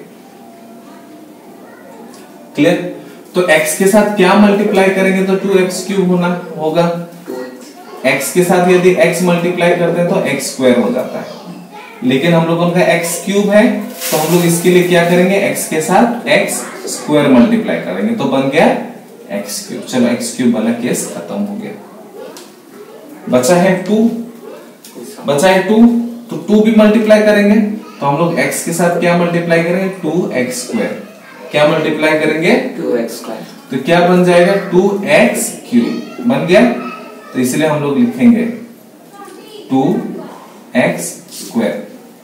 क्लियर? तो x के साथ क्या मल्टीप्लाई करेंगे तो टू एक्स क्यूब होना होगा। x के साथ यदि x मल्टीप्लाई करते हैं तो x स्क्वायर हो जाता है, लेकिन हम लोगों का x क्यूब है तो हम लोग इसके लिए क्या करेंगे, x के साथ x स्क्वायर मल्टीप्लाई करेंगे तो बन गया x क्यूब। चलो x क्यूब वाला केस खत्म हो गया। बचा है टू, बचा है टू, तो टू भी मल्टीप्लाई करेंगे तो हम लोग x के साथ क्या मल्टीप्लाई करेंगे, टू एक्स स्क्वायर। क्या मल्टीप्लाई करेंगे, टू एक्स स्क्वायर। तो क्या बन जाएगा, टू एक्स क्यूब बन गया। तो इसलिए हम लोग लिखेंगे टू एक्स स्क्वायर।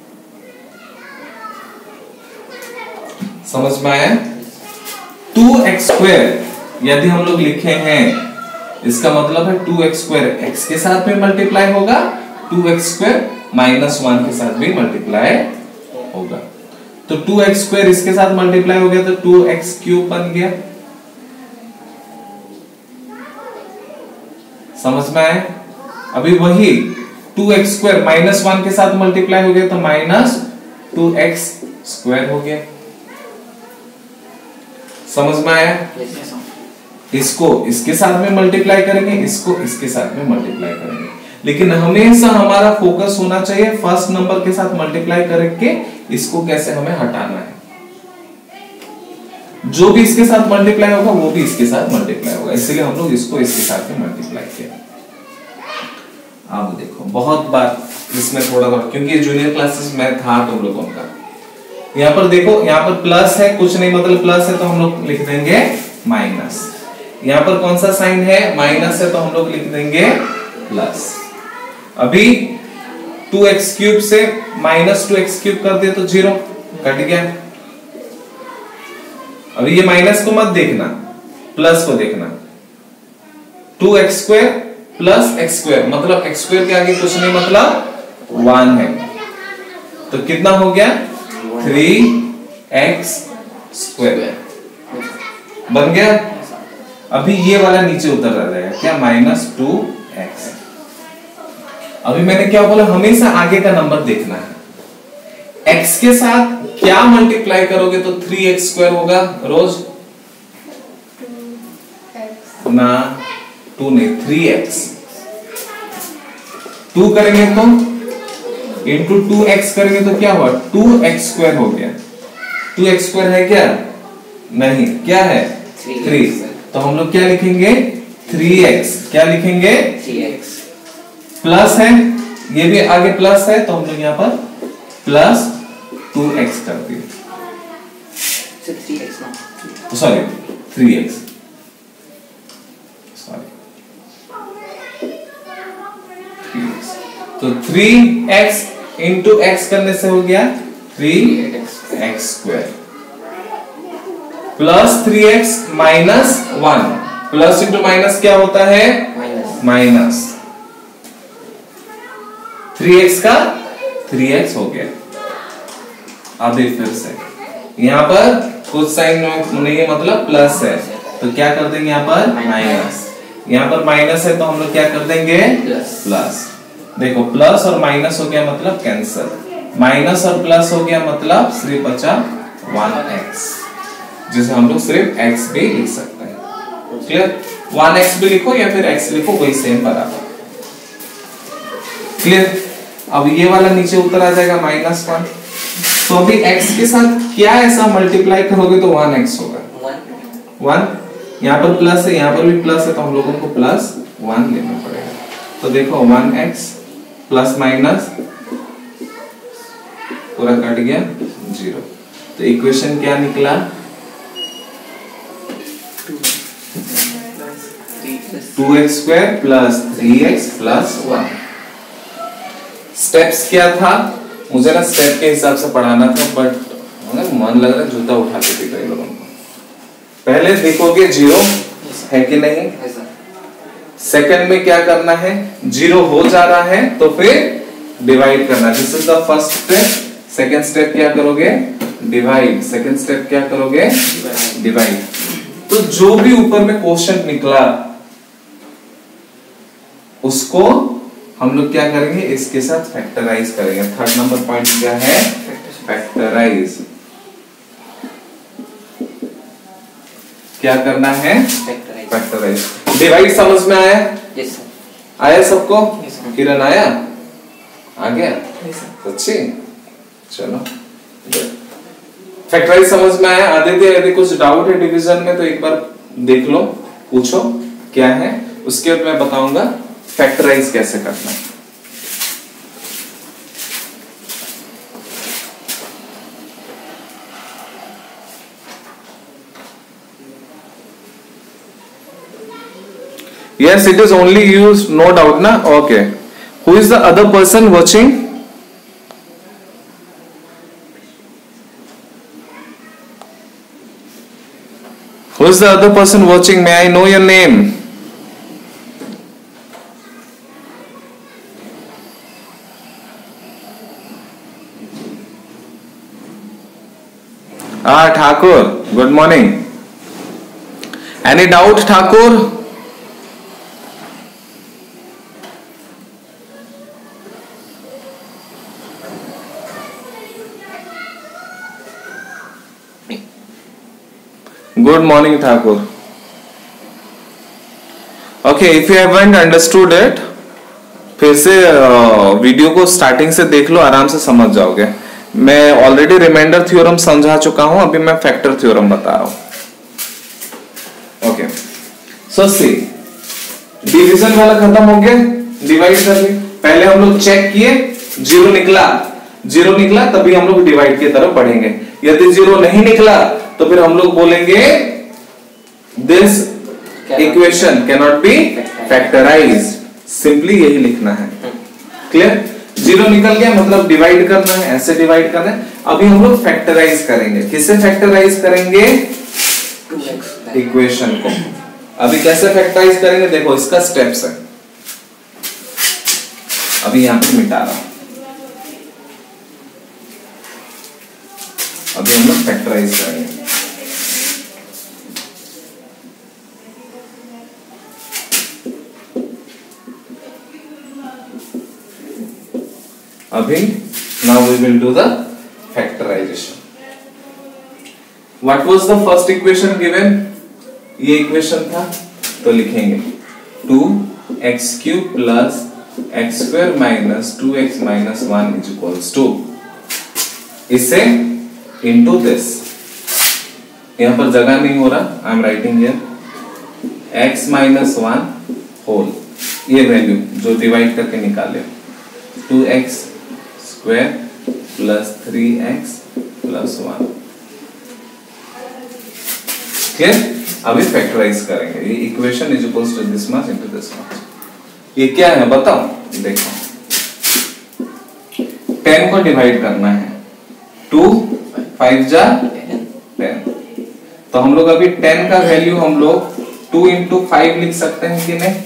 समझ में आया? टू एक्स स्क्वायर यदि हम लोग लिखे हैं, इसका मतलब है टू एक्स स्क्वायर एक्स के साथ में मल्टीप्लाई होगा, two x square minus one के साथ भी मल्टीप्लाई होगा। तो टू एक्स स्क्वायर इसके साथ मल्टीप्लाई हो गया तो टू एक्स क्यूब बन गया। समझ में आया? अभी वही two x square minus one के साथ मल्टीप्लाई हो गया तो माइनस टू एक्स स्क्वायर हो गया। समझ में आया? इसको इसके साथ में मल्टीप्लाई करेंगे, इसको इसके साथ में मल्टीप्लाई करेंगे, लेकिन हमेशा हमारा फोकस होना चाहिए फर्स्ट नंबर के साथ मल्टीप्लाई करके इसको कैसे हमें हटाना है। जो भी इसके साथ मल्टीप्लाई होगा वो भी इसके साथ मल्टीप्लाई होगा, इसलिए हम लोग इसको इसके साथ में मल्टीप्लाई किया। अब देखो बहुत बार इसमें थोड़ा बहुत, क्योंकि जूनियर क्लासेस में था तुम लोगों का, यहाँ पर देखो, यहाँ पर प्लस है, कुछ नहीं मतलब प्लस है तो हम लोग लिख देंगे माइनस। यहाँ पर कौन सा साइन है, माइनस है तो हम लोग लिख देंगे प्लस। अभी टू एक्स क्यूब से माइनस टू एक्स क्यूब कर दिया तो जीरो कट गया। अभी ये माइनस को मत देखना, प्लस को देखना। Two x square plus x square मतलब एक्स स्क्वायर के आगे कुछ नहीं मतलब वन है, तो कितना हो गया, थ्री एक्स स्क्वायर बन गया। अभी ये वाला नीचे उतर आ जाएगा, क्या, माइनस टू एक्स। अभी मैंने क्या बोला, हमेशा आगे का नंबर देखना है। x के साथ क्या मल्टीप्लाई करोगे तो थ्री एक्स स्क्वायर होगा रोज ना, टू नहीं थ्री एक्स। टू करेंगे तो इंटू टू एक्स करेंगे तो क्या हुआ, टू एक्स स्क्वायर हो गया। टू एक्स स्क्वायर है क्या, नहीं, क्या है थ्री, तो हम लोग क्या लिखेंगे थ्री एक्स। क्या लिखेंगे थ्री एक्स। प्लस है, ये भी आगे प्लस है तो हम लोग यहाँ पर प्लस टू एक्स कर दिए, थ्री एक्स ना, sorry three x, sorry three x. तो थ्री एक्स इंटू एक्स करने से हो गया three x square plus three x minus one. Plus into minus क्या होता है, माइनस। थ्री एक्स का थ्री एक्स हो गया। अभी फिर से यहाँ पर कुछ साइन नहीं है मतलब प्लस है, तो क्या कर देंगे यहाँ पर माइनस। यहाँ पर माइनस है तो हम लोग क्या कर देंगे प्लस। देखो प्लस और माइनस हो गया मतलब कैंसल, माइनस और प्लस हो गया मतलब सिर्फ बचा वन एक्स, जिसे हम लोग सिर्फ x भी लिख सकते हैं। क्लियर, वन एक्स भी लिखो या फिर x लिखो, वही सेम बराबर। क्लियर, अब ये वाला नीचे उतर आ जाएगा माइनस वन। तो अभी x के साथ क्या ऐसा मल्टीप्लाई करोगे तो वन एक्स होगा, वन। यहाँ पर प्लस है, यहाँ पर भी प्लस है तो हम लोगों को प्लस वन लेना पड़ेगा। तो देखो वन एक्स प्लस माइनस पूरा कट गया जीरो, तो इक्वेशन क्या निकला, two x square plus three x plus one. Steps क्या था, मुझे ना स्टेप के हिसाब से पढ़ाना था, बट मन लग रहा है जूता उठा के दिख रहे लोगों को। पहले देखोगे जीरो है कि नहीं, सेकंड में क्या करना है, जीरो हो जा रहा है तो फिर डिवाइड करना। This is the first step. Second step क्या करोगे, डिवाइड, सेकंड स्टेप क्या करोगे, डिवाइड। तो जो भी ऊपर में क्वेश्चन निकला उसको हम लोग क्या करेंगे, इसके साथ फैक्टराइज करेंगे। थर्ड नंबर पॉइंट क्या है, फैक्टराइज। क्या करना है, फैक्टराइज। डिवाइड समझ में आया? Yes sir. आया सबको? Yes, sir. किरण आया? आ गया? Yes, sir. सच्ची? चलो फैक्टराइज समझ में आया? आदित्य यदि कुछ डाउट है डिवीजन में तो एक बार देख लो, पूछो क्या है, उसके बाद मैं बताऊंगा फैक्टराइज कैसे करना है। Yes, it is only used, no doubt na? Okay. Who is the other person watching? Who is the other person watching? May I know your name? Ah, Thakur. Good morning. Any doubt, Thakur? Good morning, Thakur. Okay, if you haven't understood it, फिर से video को starting से देख लो, आराम से समझ जाओगे। मैं ऑलरेडी रिमाइंडर थ्योरम समझा चुका हूं, अभी मैं फैक्टर थ्योरम बता रहा हूं। ओके, सो सी डिवीजन वाला खत्म हो गया, डिवाइड कर लिया। पहले हम लोग चेक किए, जीरो निकला, जीरो निकला तभी हम लोग डिवाइड की तरफ बढ़ेंगे। यदि जीरो नहीं निकला तो फिर हम लोग बोलेंगे this equation can not be factorized. Simply यही लिखना है। क्लियर? जीरो निकल गया मतलब डिवाइड करना है, ऐसे डिवाइड करना है। अभी हम लोग फैक्टराइज करेंगे। किससे फैक्टराइज करेंगे? इक्वेशन को। अभी कैसे फैक्टराइज करेंगे देखो, इसका स्टेप्स है। अभी यहां पे मिटा रहा हूं। अभी हम लोग फैक्टराइज करेंगे। अभी now we will do the factorization. What was the first equation given? ये इक्वेशन था तो लिखेंगे two x cube plus x square minus two x minus one is equals to, इससे इनटू दिस। यहां पर जगह नहीं हो रहा, I am writing here x minus one whole, ये वैल्यू जो डिवाइड करके निकाले, two x square plus three x plus one. Clear? अभी फैक्टराइज करेंगे। ये equation is equals to this much into this much. ये क्या है बताओ? देखो, टेन को डिवाइड करना है, टू फाइव जा टेन, तो हम लोग अभी टेन का वैल्यू हम लोग टू इंटू फाइव लिख सकते हैं कि नहीं?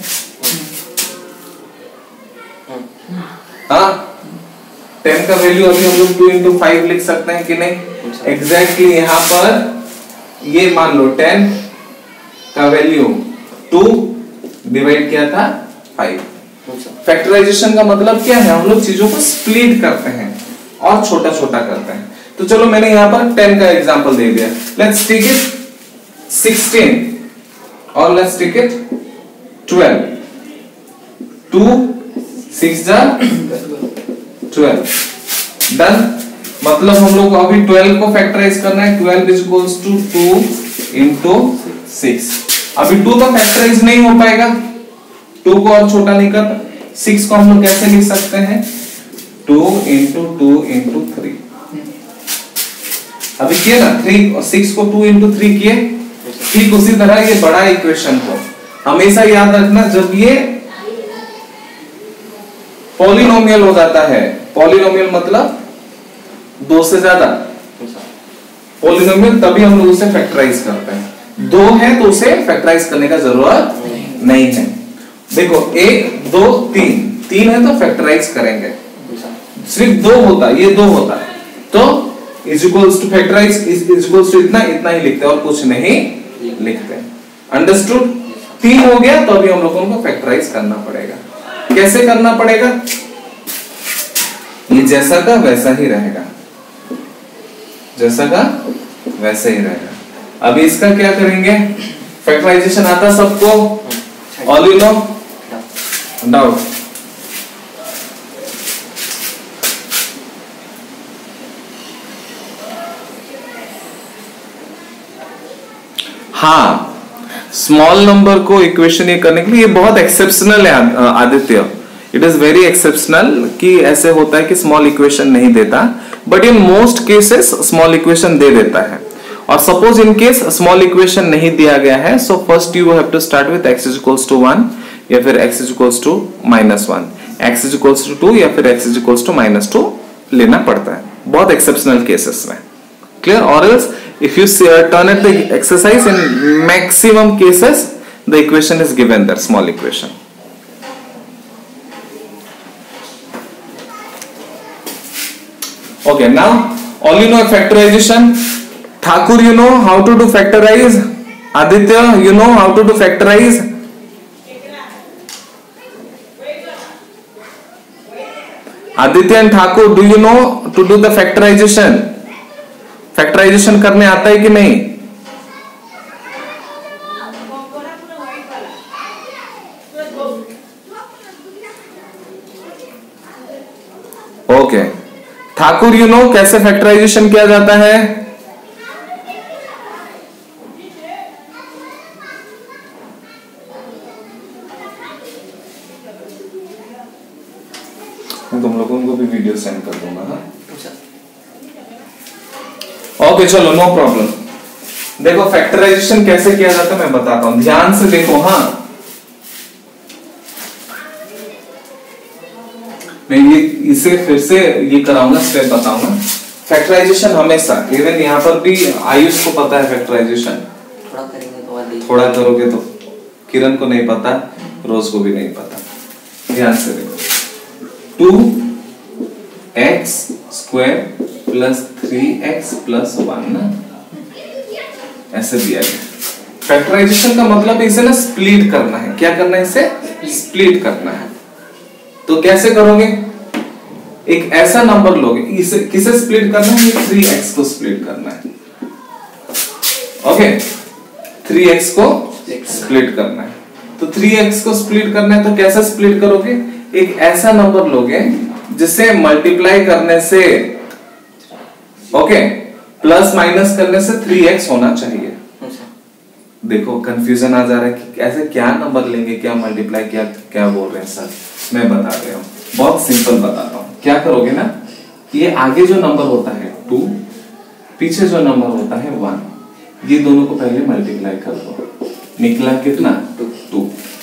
हाँ, टेन का वैल्यू अभी हम लोग टू इंटू फाइव लिख सकते हैं कि नहीं? एग्जैक्टली यहाँ पर ये मान लो टेन का वैल्यू टू डिवाइड किया था फाइव। फैक्टराइजेशन का मतलब क्या है? हम लोग चीजों को स्प्लिट करते हैं और छोटा छोटा करते हैं। तो चलो मैंने यहाँ पर टेन का एग्जांपल दे दिया। लेट्स टेक इट सिक्सटीन और let's take it twelve. Two six जा ट्वेल्व, डन। मतलब हम लोग को अभी ट्वेल्व को फैक्टराइज करना है। Twelve is equals to two into six. अभी टू तो फैक्टराइज नहीं हो पाएगा, टू को और छोटा नहीं कर। सिक्स को हम लोग कैसे लिख सकते हैं? Two into two into three. अभी किए ना थ्री और सिक्स को टू इंटू थ्री किए। ठीक उसी तरह ये बड़ा इक्वेशन को हमेशा याद रखना, जब ये पॉलिनोमियल हो जाता है, पॉलिनोमियल मतलब दो से ज्यादा पॉलिनोमियल, तभी हम लोग उसे फैक्टराइज करते हैं। दो है तो उसे फैक्टराइज करने का जरूरत नहीं, नहीं है। देखो एक दो तीन, तीन है तो फैक्टराइज करेंगे। सिर्फ दो होता, ये दो होता तो is equals to factorize is equals to इतना इतना ही लिखते हैं और कुछ नहीं लिखते। अंडरस्टूड? तीन हो गया तो अभी हम लोगों को फैक्टराइज करना पड़ेगा। कैसे करना पड़ेगा? ये जैसा का वैसा ही रहेगा, जैसा का वैसा ही रहेगा। अभी इसका क्या करेंगे? फैक्टराइजेशन आता सबको? All you know? डाउट? हाँ, स्मॉल नंबर को इक्वेशन ये करने के लिए ये बहुत एक्सेप्शनल है Aditya, it is very exceptional कि ऐसे होता है कि स्मॉल इक्वेशन नहीं देता, but in most cases small equation दे देता है। और suppose in case small equation नहीं दिया गया है, so first you have to start with x is equals to one या फिर x is equals to minus one, x is equals to two या फिर x is equals to minus two लेना पड़ता है बहुत एक्सेप्शनल केसेस में। Clear? और else if you see, uh, turn at the exercise, in maximum cases the equation is given there, small equation. Okay, now all you know factorization. Thakur, you know how to do factorize? Aditya, you know how to do factorize? Aditya and Thakur, do you know to do the factorization? Factorization करने आता है कि नहीं? Okay, Thakur you know कैसे factorization किया जाता है? मैं तुम लोगों को भी वीडियो सेंड कर दूंगा। हाँ, ओके okay, चलो नो प्रॉब्लम। देखो फैक्टराइजेशन कैसे किया जाता है मैं बताता हूं, ध्यान से देखो। हाँ, मैं ये इसे फिर से ये कराऊंगा, स्टेप बताऊंगा। फैक्टराइजेशन हमेशा, इवन यहाँ पर भी आयुष को पता है फैक्टराइजेशन, थोड़ा करेंगे तो थोड़ा करोगे तो किरण को नहीं पता, रोज को भी नहीं पता। ध्यान से देखो, two x square plus three x plus one ना, ऐसे दिया गया। फैक्टराइजेशन का मतलब इसे ना स्प्लिट करना है। क्या करना है? इसे स्प्लिट करना है। तो कैसे करोगे? एक ऐसा नंबर लोगे, इसे किसे स्प्लिट करना है? थ्री एक्स को स्प्लिट करना है। ओके, थ्री एक्स को स्प्लिट करना है। तो थ्री एक्स को स्प्लिट करना है तो कैसे स्प्लिट करोगे? एक ऐसा नंबर लोगे जिसे मल्टीप्लाई करने से, ओके, प्लस माइनस करने से थ्री एक्स होना चाहिए। देखो कंफ्यूजन आ जा रहा है कि ऐसे क्या नंबर लेंगे, क्या मल्टीप्लाई, क्या क्या बोल रहे हैं सर। मैं बता रहा हूँ, बहुत सिंपल बताता हूँ। क्या करोगे ना, ये आगे जो नंबर होता है टू, पीछे जो नंबर होता है वन, ये दोनों को पहले मल्टीप्लाई कर दो। निकला कितना? टू।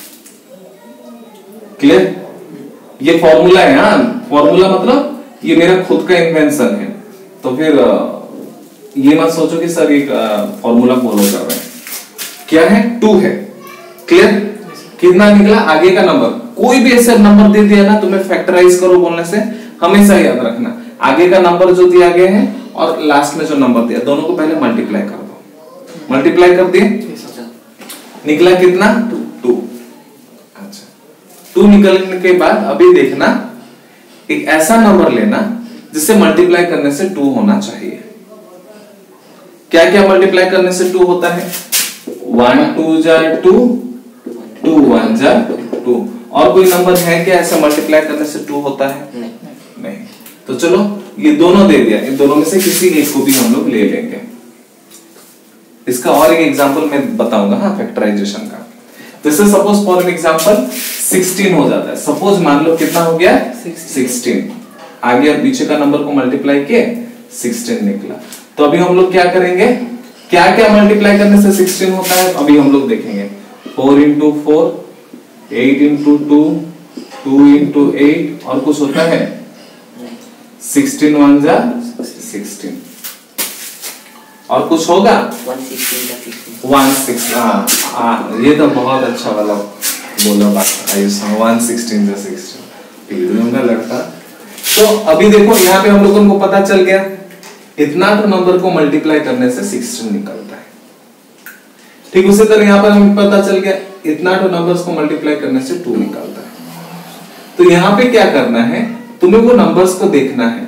क्लियर? ये फॉर्मूला है। हाँ, फॉर्मूला मतलब ये मेरा खुद का इन्वेंशन है, तो फिर ये मत सोचो कि सर एक फॉर्मूला फॉलो कर रहे हैं। क्या है? टू है। क्लियर? कितना निकला? आगे का नंबर। कोई भी ऐसा नंबर दे दिया ना, तुम्हें फैक्टराइज करो बोलने से हमेशा याद रखना, आगे का नंबर जो दिया गया है और लास्ट में जो नंबर दिया, दोनों को पहले मल्टीप्लाई कर दो। मल्टीप्लाई कर दिए, निकला कितना? टू। अच्छा, टू निकलने के बाद अभी देखना, एक ऐसा नंबर लेना जिससे मल्टीप्लाई करने से टू होना चाहिए। क्या क्या मल्टीप्लाई करने से टू होता है? वन टू जा टू, टू वन जा टू। और कोई नंबर है क्या ऐसा मल्टीप्लाई करने से टू होता है? नहीं, नहीं। तो चलो ये दोनों दे दिया, इन दोनों में से किसी एक को भी हम लोग ले लेंगे। इसका और एक एग्जांपल मैं बताऊंगा। हाँ, फैक्टराइजेशन का। This is suppose for an example sixteen हो जाता है। सपोज मान लो कितना हो गया? सिक्सटीन। आगे और पीछे का नंबर को मल्टीप्लाई किए, सिक्सटीन निकला। तो अभी हम लोग क्या करेंगे? क्या क्या मल्टीप्लाई करने से सिक्सटीन होता है अभी हम लोग देखेंगे। Four into four, eight into two, two into eight, और कुछ होता है? सिक्सटीन वन जा सिक्सटीन। और कुछ होगा? One six. हाँ हाँ, ये तो बहुत अच्छा वाला बोला बात आयुष। वन सिक्सटीन जा सिक्सटीन, का लड़का। तो अभी देखो यहाँ पे हम लोगों को पता चल गया इतना तो नंबर को मल्टीप्लाई करने से सिक्सटीन निकलता है। ठीक उसी तरह यहाँ पर हमें पता चल गया इतना तो नंबर्स को मल्टीप्लाई करने से टू निकलता है। तो यहाँ पे क्या करना है, तुम्हें वो नंबर्स को देखना है।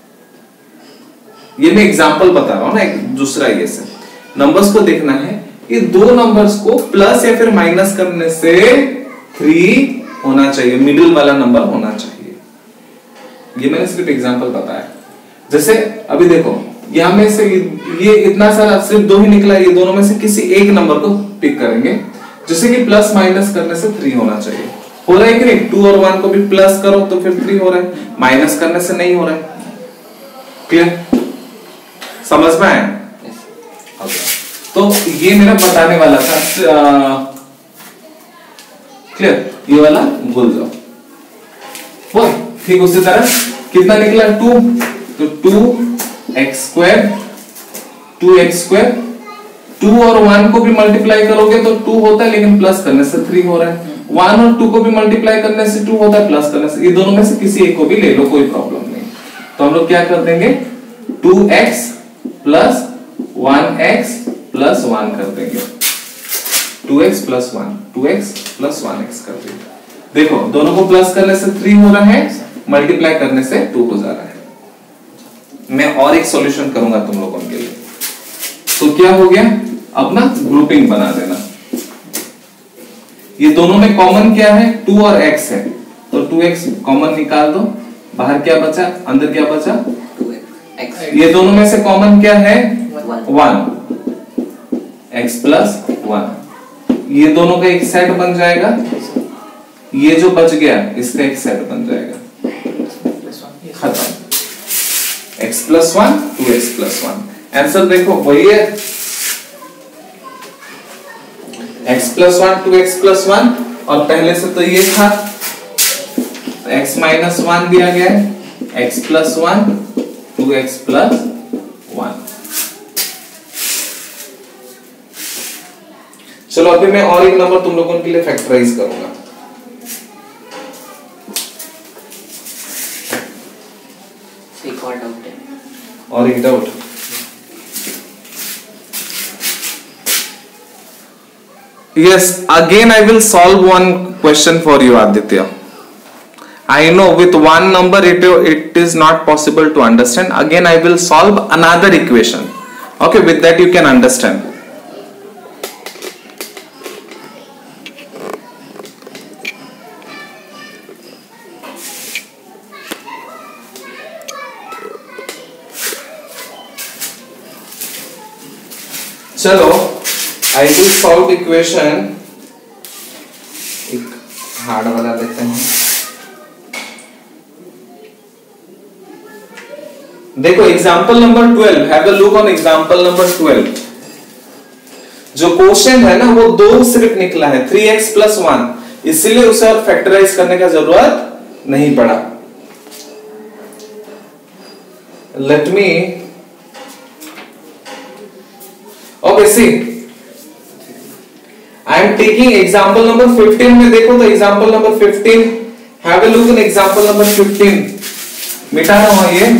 ये मैं एग्जांपल बता रहा हूं ना, एक दूसरा ये से नंबर्स को देखना है, ये दो नंबर्स को प्लस या फिर माइनस करने से थ्री होना चाहिए, मिडिल वाला नंबर होना चाहिए। ये मैंने सिर्फ एग्जांपल बताया। जैसे अभी देखो यहां में से ये इतना सारा सिर्फ दो ही निकला, ये दोनों में से किसी एक नंबर को पिक करेंगे, जैसे कि प्लस माइनस करने से थ्री होना चाहिए। हो रहा है कि नहीं? टू और वन को भी प्लस करो तो फिर थ्री हो रहा है, माइनस करने से नहीं हो रहा है। क्लियर? समझ में आया? तो ये मेरा बताने वाला था। क्लियर? ये वाला भूल जाओ। वो ठीक उसी तरह कितना निकला? टू, तो two x square, two x square, two और वन को भी मल्टीप्लाई करोगे तो टू होता है, लेकिन प्लस करने से थ्री हो रहा है। वन और टू को भी मल्टीप्लाई करने से टू होता है, प्लस करने से, ये दोनों में से किसी एक को भी ले लो, कोई प्रॉब्लम नहीं। तो हम लोग क्या कर देंगे, two x plus one x plus one कर देंगे, two x plus one, two x plus one x कर देंगे। देखो दोनों को प्लस करने से थ्री हो रहा है, मल्टीप्लाई करने से टू हो जा रहा है। मैं और एक सॉल्यूशन करूंगा तुम लोगों के लिए। तो क्या हो गया, अब ना ग्रुपिंग बना देना। ये दोनों में कॉमन क्या है, टू और एक्स है, तो टू एक्स कॉमन निकाल दो, बाहर क्या बचा, अंदर क्या बचा, टू एक्स। ये दोनों में से कॉमन क्या है, वन, एक्स प्लस वन। ये दोनों का एक सेट बन जाएगा, ये जो बच गया इसका एक सेट बन जाएगा, खत्म। x plus one, two x plus one. Answer देखो वही है, x plus one, two x plus one, और पहले से तो ये था, तो x माइनस वन दिया गया है, x plus one, two x plus one. चलो अभी मैं और एक नंबर तुम लोगों के लिए फैक्टराइज करूंगा। एक और डाउट है, और एक doubt, yes, again I will solve one question for you, Aditya. I know with one number it it is not possible to understand. Again I will solve another equation. Okay, with that you can understand. चलो I will solve equation, एक hard वाला देखते हैं। देखो example number twelve, have a look on example number twelve. जो question है ना वो दो सिर्फ निकला है, थ्री एक्स प्लस वन, इसीलिए उसे और फैक्टराइज करने का जरूरत नहीं पड़ा। Let me okay see, I am taking example number fifteen में देखो तो example number fifteen, have a look in example number fifteen। मिटा रहा हूं ये,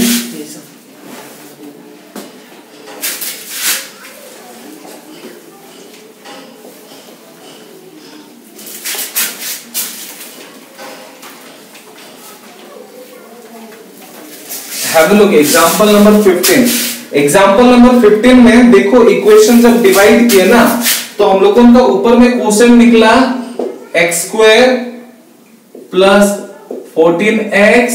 have a look example number fifteen। example number fifteen में देखो इक्वेशन जब डिवाइड किए ना तो हम लोगों का ऊपर में क्वेश्चन निकला x square plus fourteen x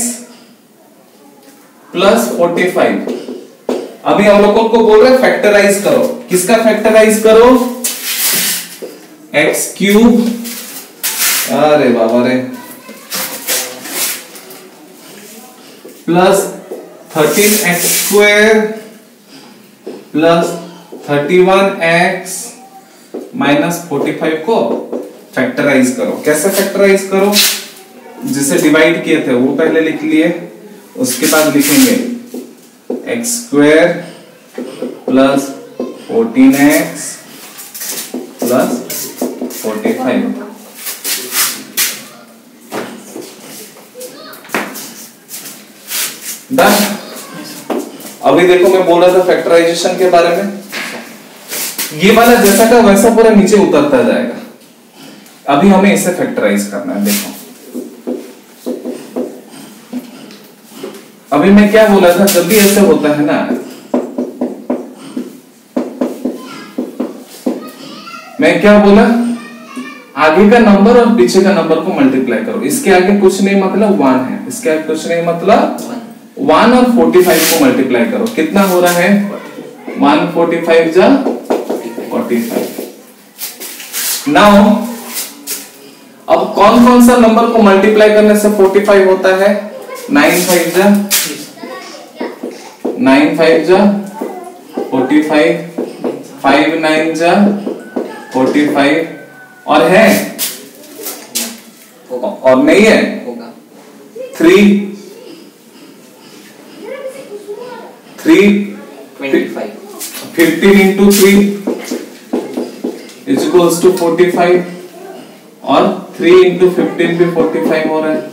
plus forty five. अभी हम लोगों को बोल रहे फैक्टराइज करो, किसका फैक्टराइज करो, एक्स क्यूब, अरे बाबा रे, plus thirteen x square plus thirty one x minus forty five को फैक्टराइज करो। कैसे फैक्टराइज करो, जिसे डिवाइड किए थे वो पहले लिख लिए, उसके बाद लिखेंगे x square plus fourteen x plus forty five. Done. अब अभी देखो मैं बोल रहा था फैक्टराइजेशन के बारे में, ये वाला जैसा का वैसा पूरा नीचे उतरता जाएगा। अभी हमें इसे फैक्टराइज करना है। देखो अभी मैं क्या बोला था, जब भी ऐसे होता है ना, मैं क्या बोला, आगे का नंबर और पीछे का नंबर को मल्टीप्लाई करो। इसके आगे कुछ नहीं मतलब वन है, इसके आगे कुछ नहीं मतलब वन और फोर्टी फाइव को मल्टीप्लाई करो। कितना हो रहा है, वन फोर्टी फाइव जा फोर्टी फाइव। नाउ अब कौन कौन सा नंबर को मल्टीप्लाई करने से फोर्टी फाइव होता है, नाइन फाइव जा नाइन फाइव जा फोर्टी फाइव, फाइव नाइन जा फोर्टी फाइव, और है और नहीं है three three fifteen into three is equals to forty five, और थ्री इंटू फिफ्टीन भी फोर्टी फाइव हो रहा है।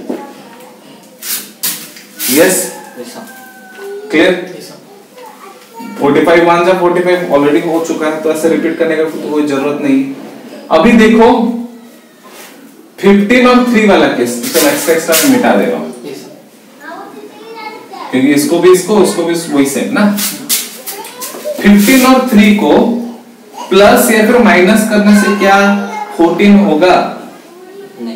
Yes clear, forty five one जा फोर्टी फाइव ऑलरेडी हो चुका है, तो ऐसे रिपीट करने का तो कोई जरूरत नहीं। अभी देखो फिफ्टीन और थ्री वाला केस, चलो एक्स्ट्रा एक्स्ट्रा में मिटा देगा, क्योंकि इसको भी इसको उसको भी वही सेम ना। फिफ्टीन और थ्री को प्लस या फिर माइनस करने से क्या फोर्टीन होगा, नहीं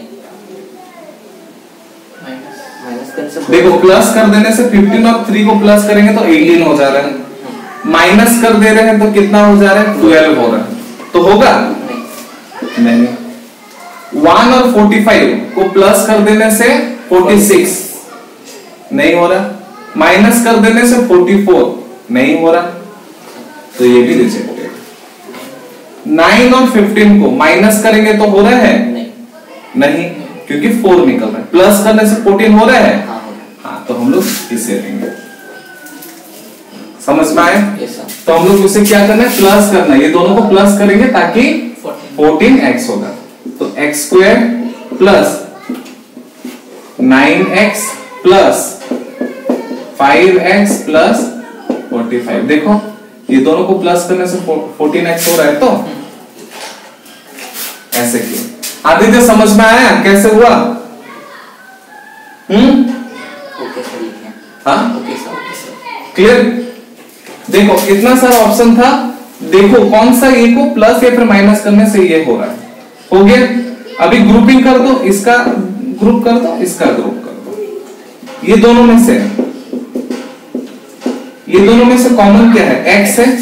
देखो प्लस कर देने से फिफ्टीन और थ्री को प्लस करेंगे तो एटीन हो जा रहा है, माइनस कर दे रहे हैं तो कितना हो जा रहा है, ट्वेल्व हो रहा है, तो होगा नहीं। वन और फोर्टी फाइव को प्लस कर देने से फोर्टी सिक्स नहीं हो रहा, माइनस कर देने से फोर्टी फोर नहीं हो रहा, तो ये भी रिजेक्टेड। नाइन और फिफ्टीन को माइनस करेंगे तो हो रहा है नहीं, नहीं क्योंकि फोर निकल रहा है, प्लस करने से फोर्टीन हो रहा है, हाँ, हाँ तो हम लोग इसे लेंगे। समझ में आए? yes, तो हम लोग उसे क्या करना है, प्लस करना है, ये दोनों को प्लस करेंगे ताकि फोर्टीन एक्स होगा, तो x square plus nine x plus five x plus forty five. देखो ये दोनों को प्लस करने से फोर्टीन एक्स हो रहा है, तो ऐसे क्यों? आदित्य समझ में आया कैसे हुआ? हम्म ओके सर, लिखे हाँ okay sir, okay sir, clear. देखो इतना सारा ऑप्शन था, देखो कौन सा ये को प्लस या फिर माइनस करने से ये हो रहा है, हो गया। अभी ग्रुपिंग कर दो, इसका ग्रुप कर दो, इसका ग्रुप कर दो, ये दोनों में से ये दोनों में से कॉमन क्या है, x है,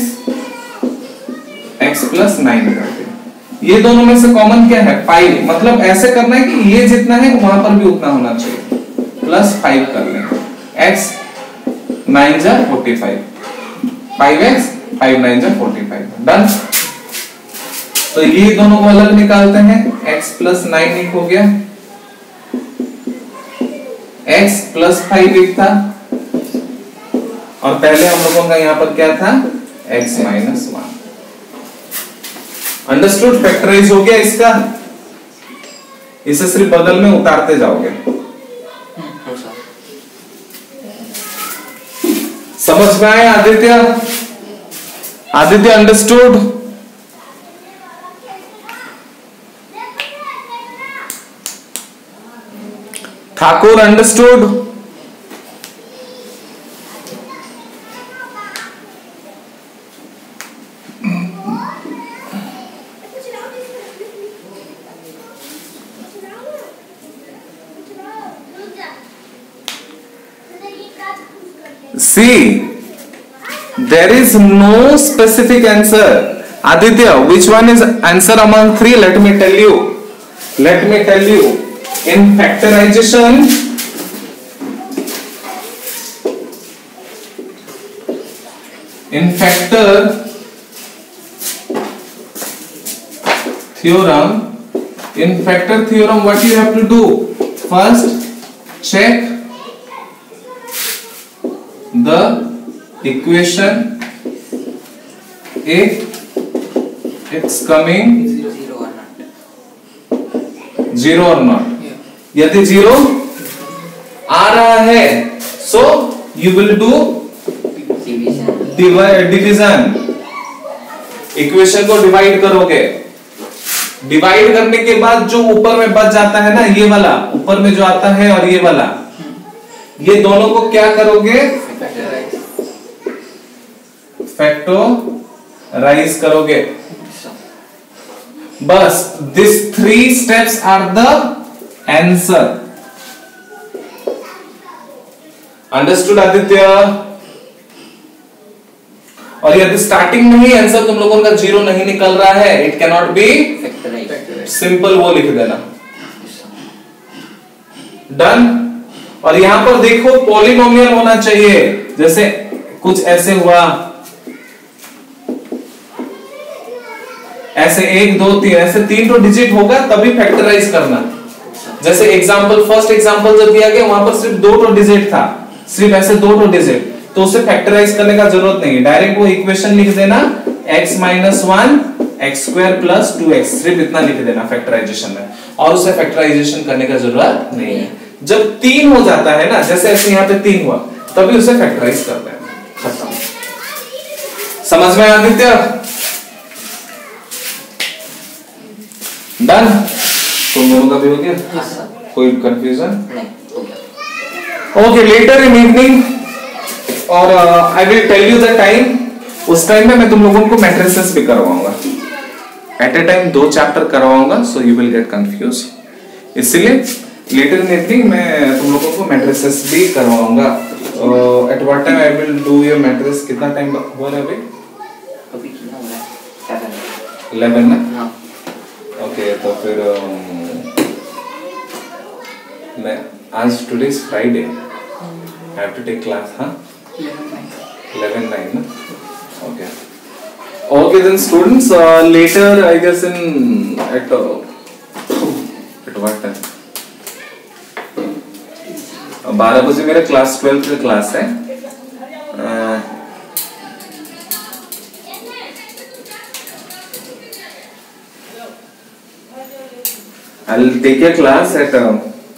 x प्लस नाइन करते हैं। ये दोनों में से कॉमन क्या है, फाइव, मतलब ऐसे करना है कि ये जितना है वहां पर भी उतना होना चाहिए, प्लस फाइव कर लेंगे, x नाइन जा forty five, five x five nine जा फोर्टी फाइव, डन। तो ये दोनों को अलग निकालते हैं, x प्लस नाइन एक हो गया, x प्लस फाइव एक था, और पहले हम लोगों का यहां पर क्या था, x minus one. Understood? Factorize हो गया इसका, इसे सिर्फ बगल में उतारते जाओगे। समझ में आया Aditya? Aditya understood? Thakur understood? See, there is no specific answer. Aditya, which one is answer among three? Let me tell you. Let me tell you. In factorization, in factor theorem, in factor theorem, what you have to do? First, check the equation if it's coming zero or not, zero or not. yeah, यदि zero आ रहा है, so you will do division, equation को divide करोगे, divide करने के बाद जो ऊपर में बच जाता है ना, ये वाला ऊपर में जो आता है और ये वाला, ये दोनों को क्या करोगे, फैक्टराइज करोगे। बस this three steps are the answer. Understood Aditya? और यदि स्टार्टिंग में ही आंसर तुम लोगों का जीरो नहीं निकल रहा है, it can not be simple, वो लिख देना। डन। और यहां पर देखो पॉलिनोमियल होना चाहिए, जैसे कुछ ऐसे हुआ, ऐसे एक दो तीन, ऐसे तीन तो डिजिट होगा तभी फैक्टराइज करना। जैसे एग्जांपल, फर्स्ट एग्जांपल जो दिया गया वहां पर सिर्फ दो तो डिजिट था, सिर्फ ऐसे दो तो डिजिट, तो उसे फैक्टराइज करने का जरूरत नहीं है, डायरेक्ट वो इक्वेशन लिख देना x minus one x square plus two x, सिर्फ इतना लिख देना फैक्टराइजेशन में, और उसे फैक्टराइजेशन करने का जरूरत नहीं है। जब तीन हो जाता है ना, जैसे ऐसे यहाँ पे तीन हुआ, तभी उसे फैक्टराइज करते हैं, खत्म। समझ में आदित्य? डन। तुम दोनों का भी हो गया? कोई confusion? Okay, later in evening और I will tell you the time. उस टाइम में मैं तुम लोगों को मैट्रिसेस भी करवाऊंगा, एट ए टाइम दो चैप्टर करवाऊंगा, so you will get confuse. इसलिए लेटर इन इवनिंग मैं तुम लोगों को मैट्रिसेस भी करवाऊंगा। At what time I will do your matrix? कितना टाइम हुआ है अभी? अभी कितना हो रहा है? इलेवन ना? हाँ। ओके, तो फिर मैं आज today is Friday, I have to take class. हाँ, eleven nine ना? Okay. Okay then students, uh, later I guess in at uh, at what time? बारह बजे मेरा क्लास ट्वेल्थ का क्लास है। uh, I'll take a class at uh,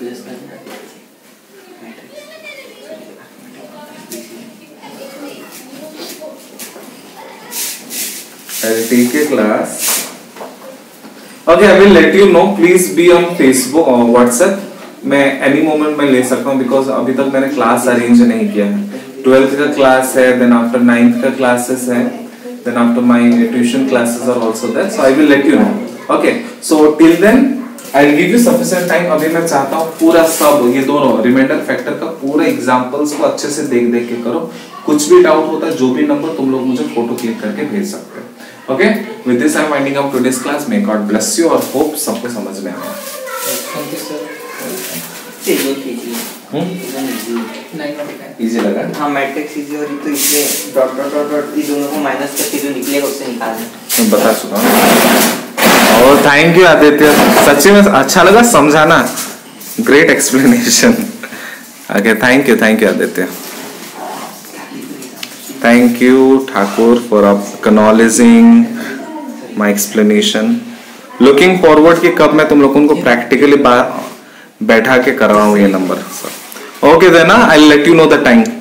I'll take a class. Okay, I will let you know. Please be on Facebook or WhatsApp. मैं any moment में ले सकता हूँ, because अभी तक मैंने क्लास अरेंज नहीं किया है। ट्वेल्थ का क्लास है, then after नाइन्थ का क्लासेस है, then after my tuition classes are also there. So I will let you know. Okay. So till then I'll give you sufficient time. अभी मैं चाहता हूँ पूरा सब ये दोनों रिमाइंडर फैक्टर का पूरा एग्जांपल्स को अच्छे से देख देख के करो। कुछ भी डाउट होता है, जो भी नंबर तुम लोग मुझे फोटो क्लिक करके भेज सकते हो। Okay, with this I'm winding up today's class. May God bless you और hope सबको समझ में आया। Thank you sir. चलो कीजिए। हम्म? इजी लगा? हाँ, मैट्रिक्स इजी और तो इसलिए डॉट डॉट डॉट डॉट इस दोनों को माइनस करके जो निकलेगा उससे निकालना। मैं बता चुका हूँ। और थैंक यू आदित्य, सच्ची में अच्छा लगा समझाना, great explanation. Okay, thank you thank you Aditya. Thank you Thakur for acknowledging my explanation. Looking forward कि कब मैं तुम लोगों को practically बैठा के करवाऊँ ये नंबर। Okay then, I'll let you know the time.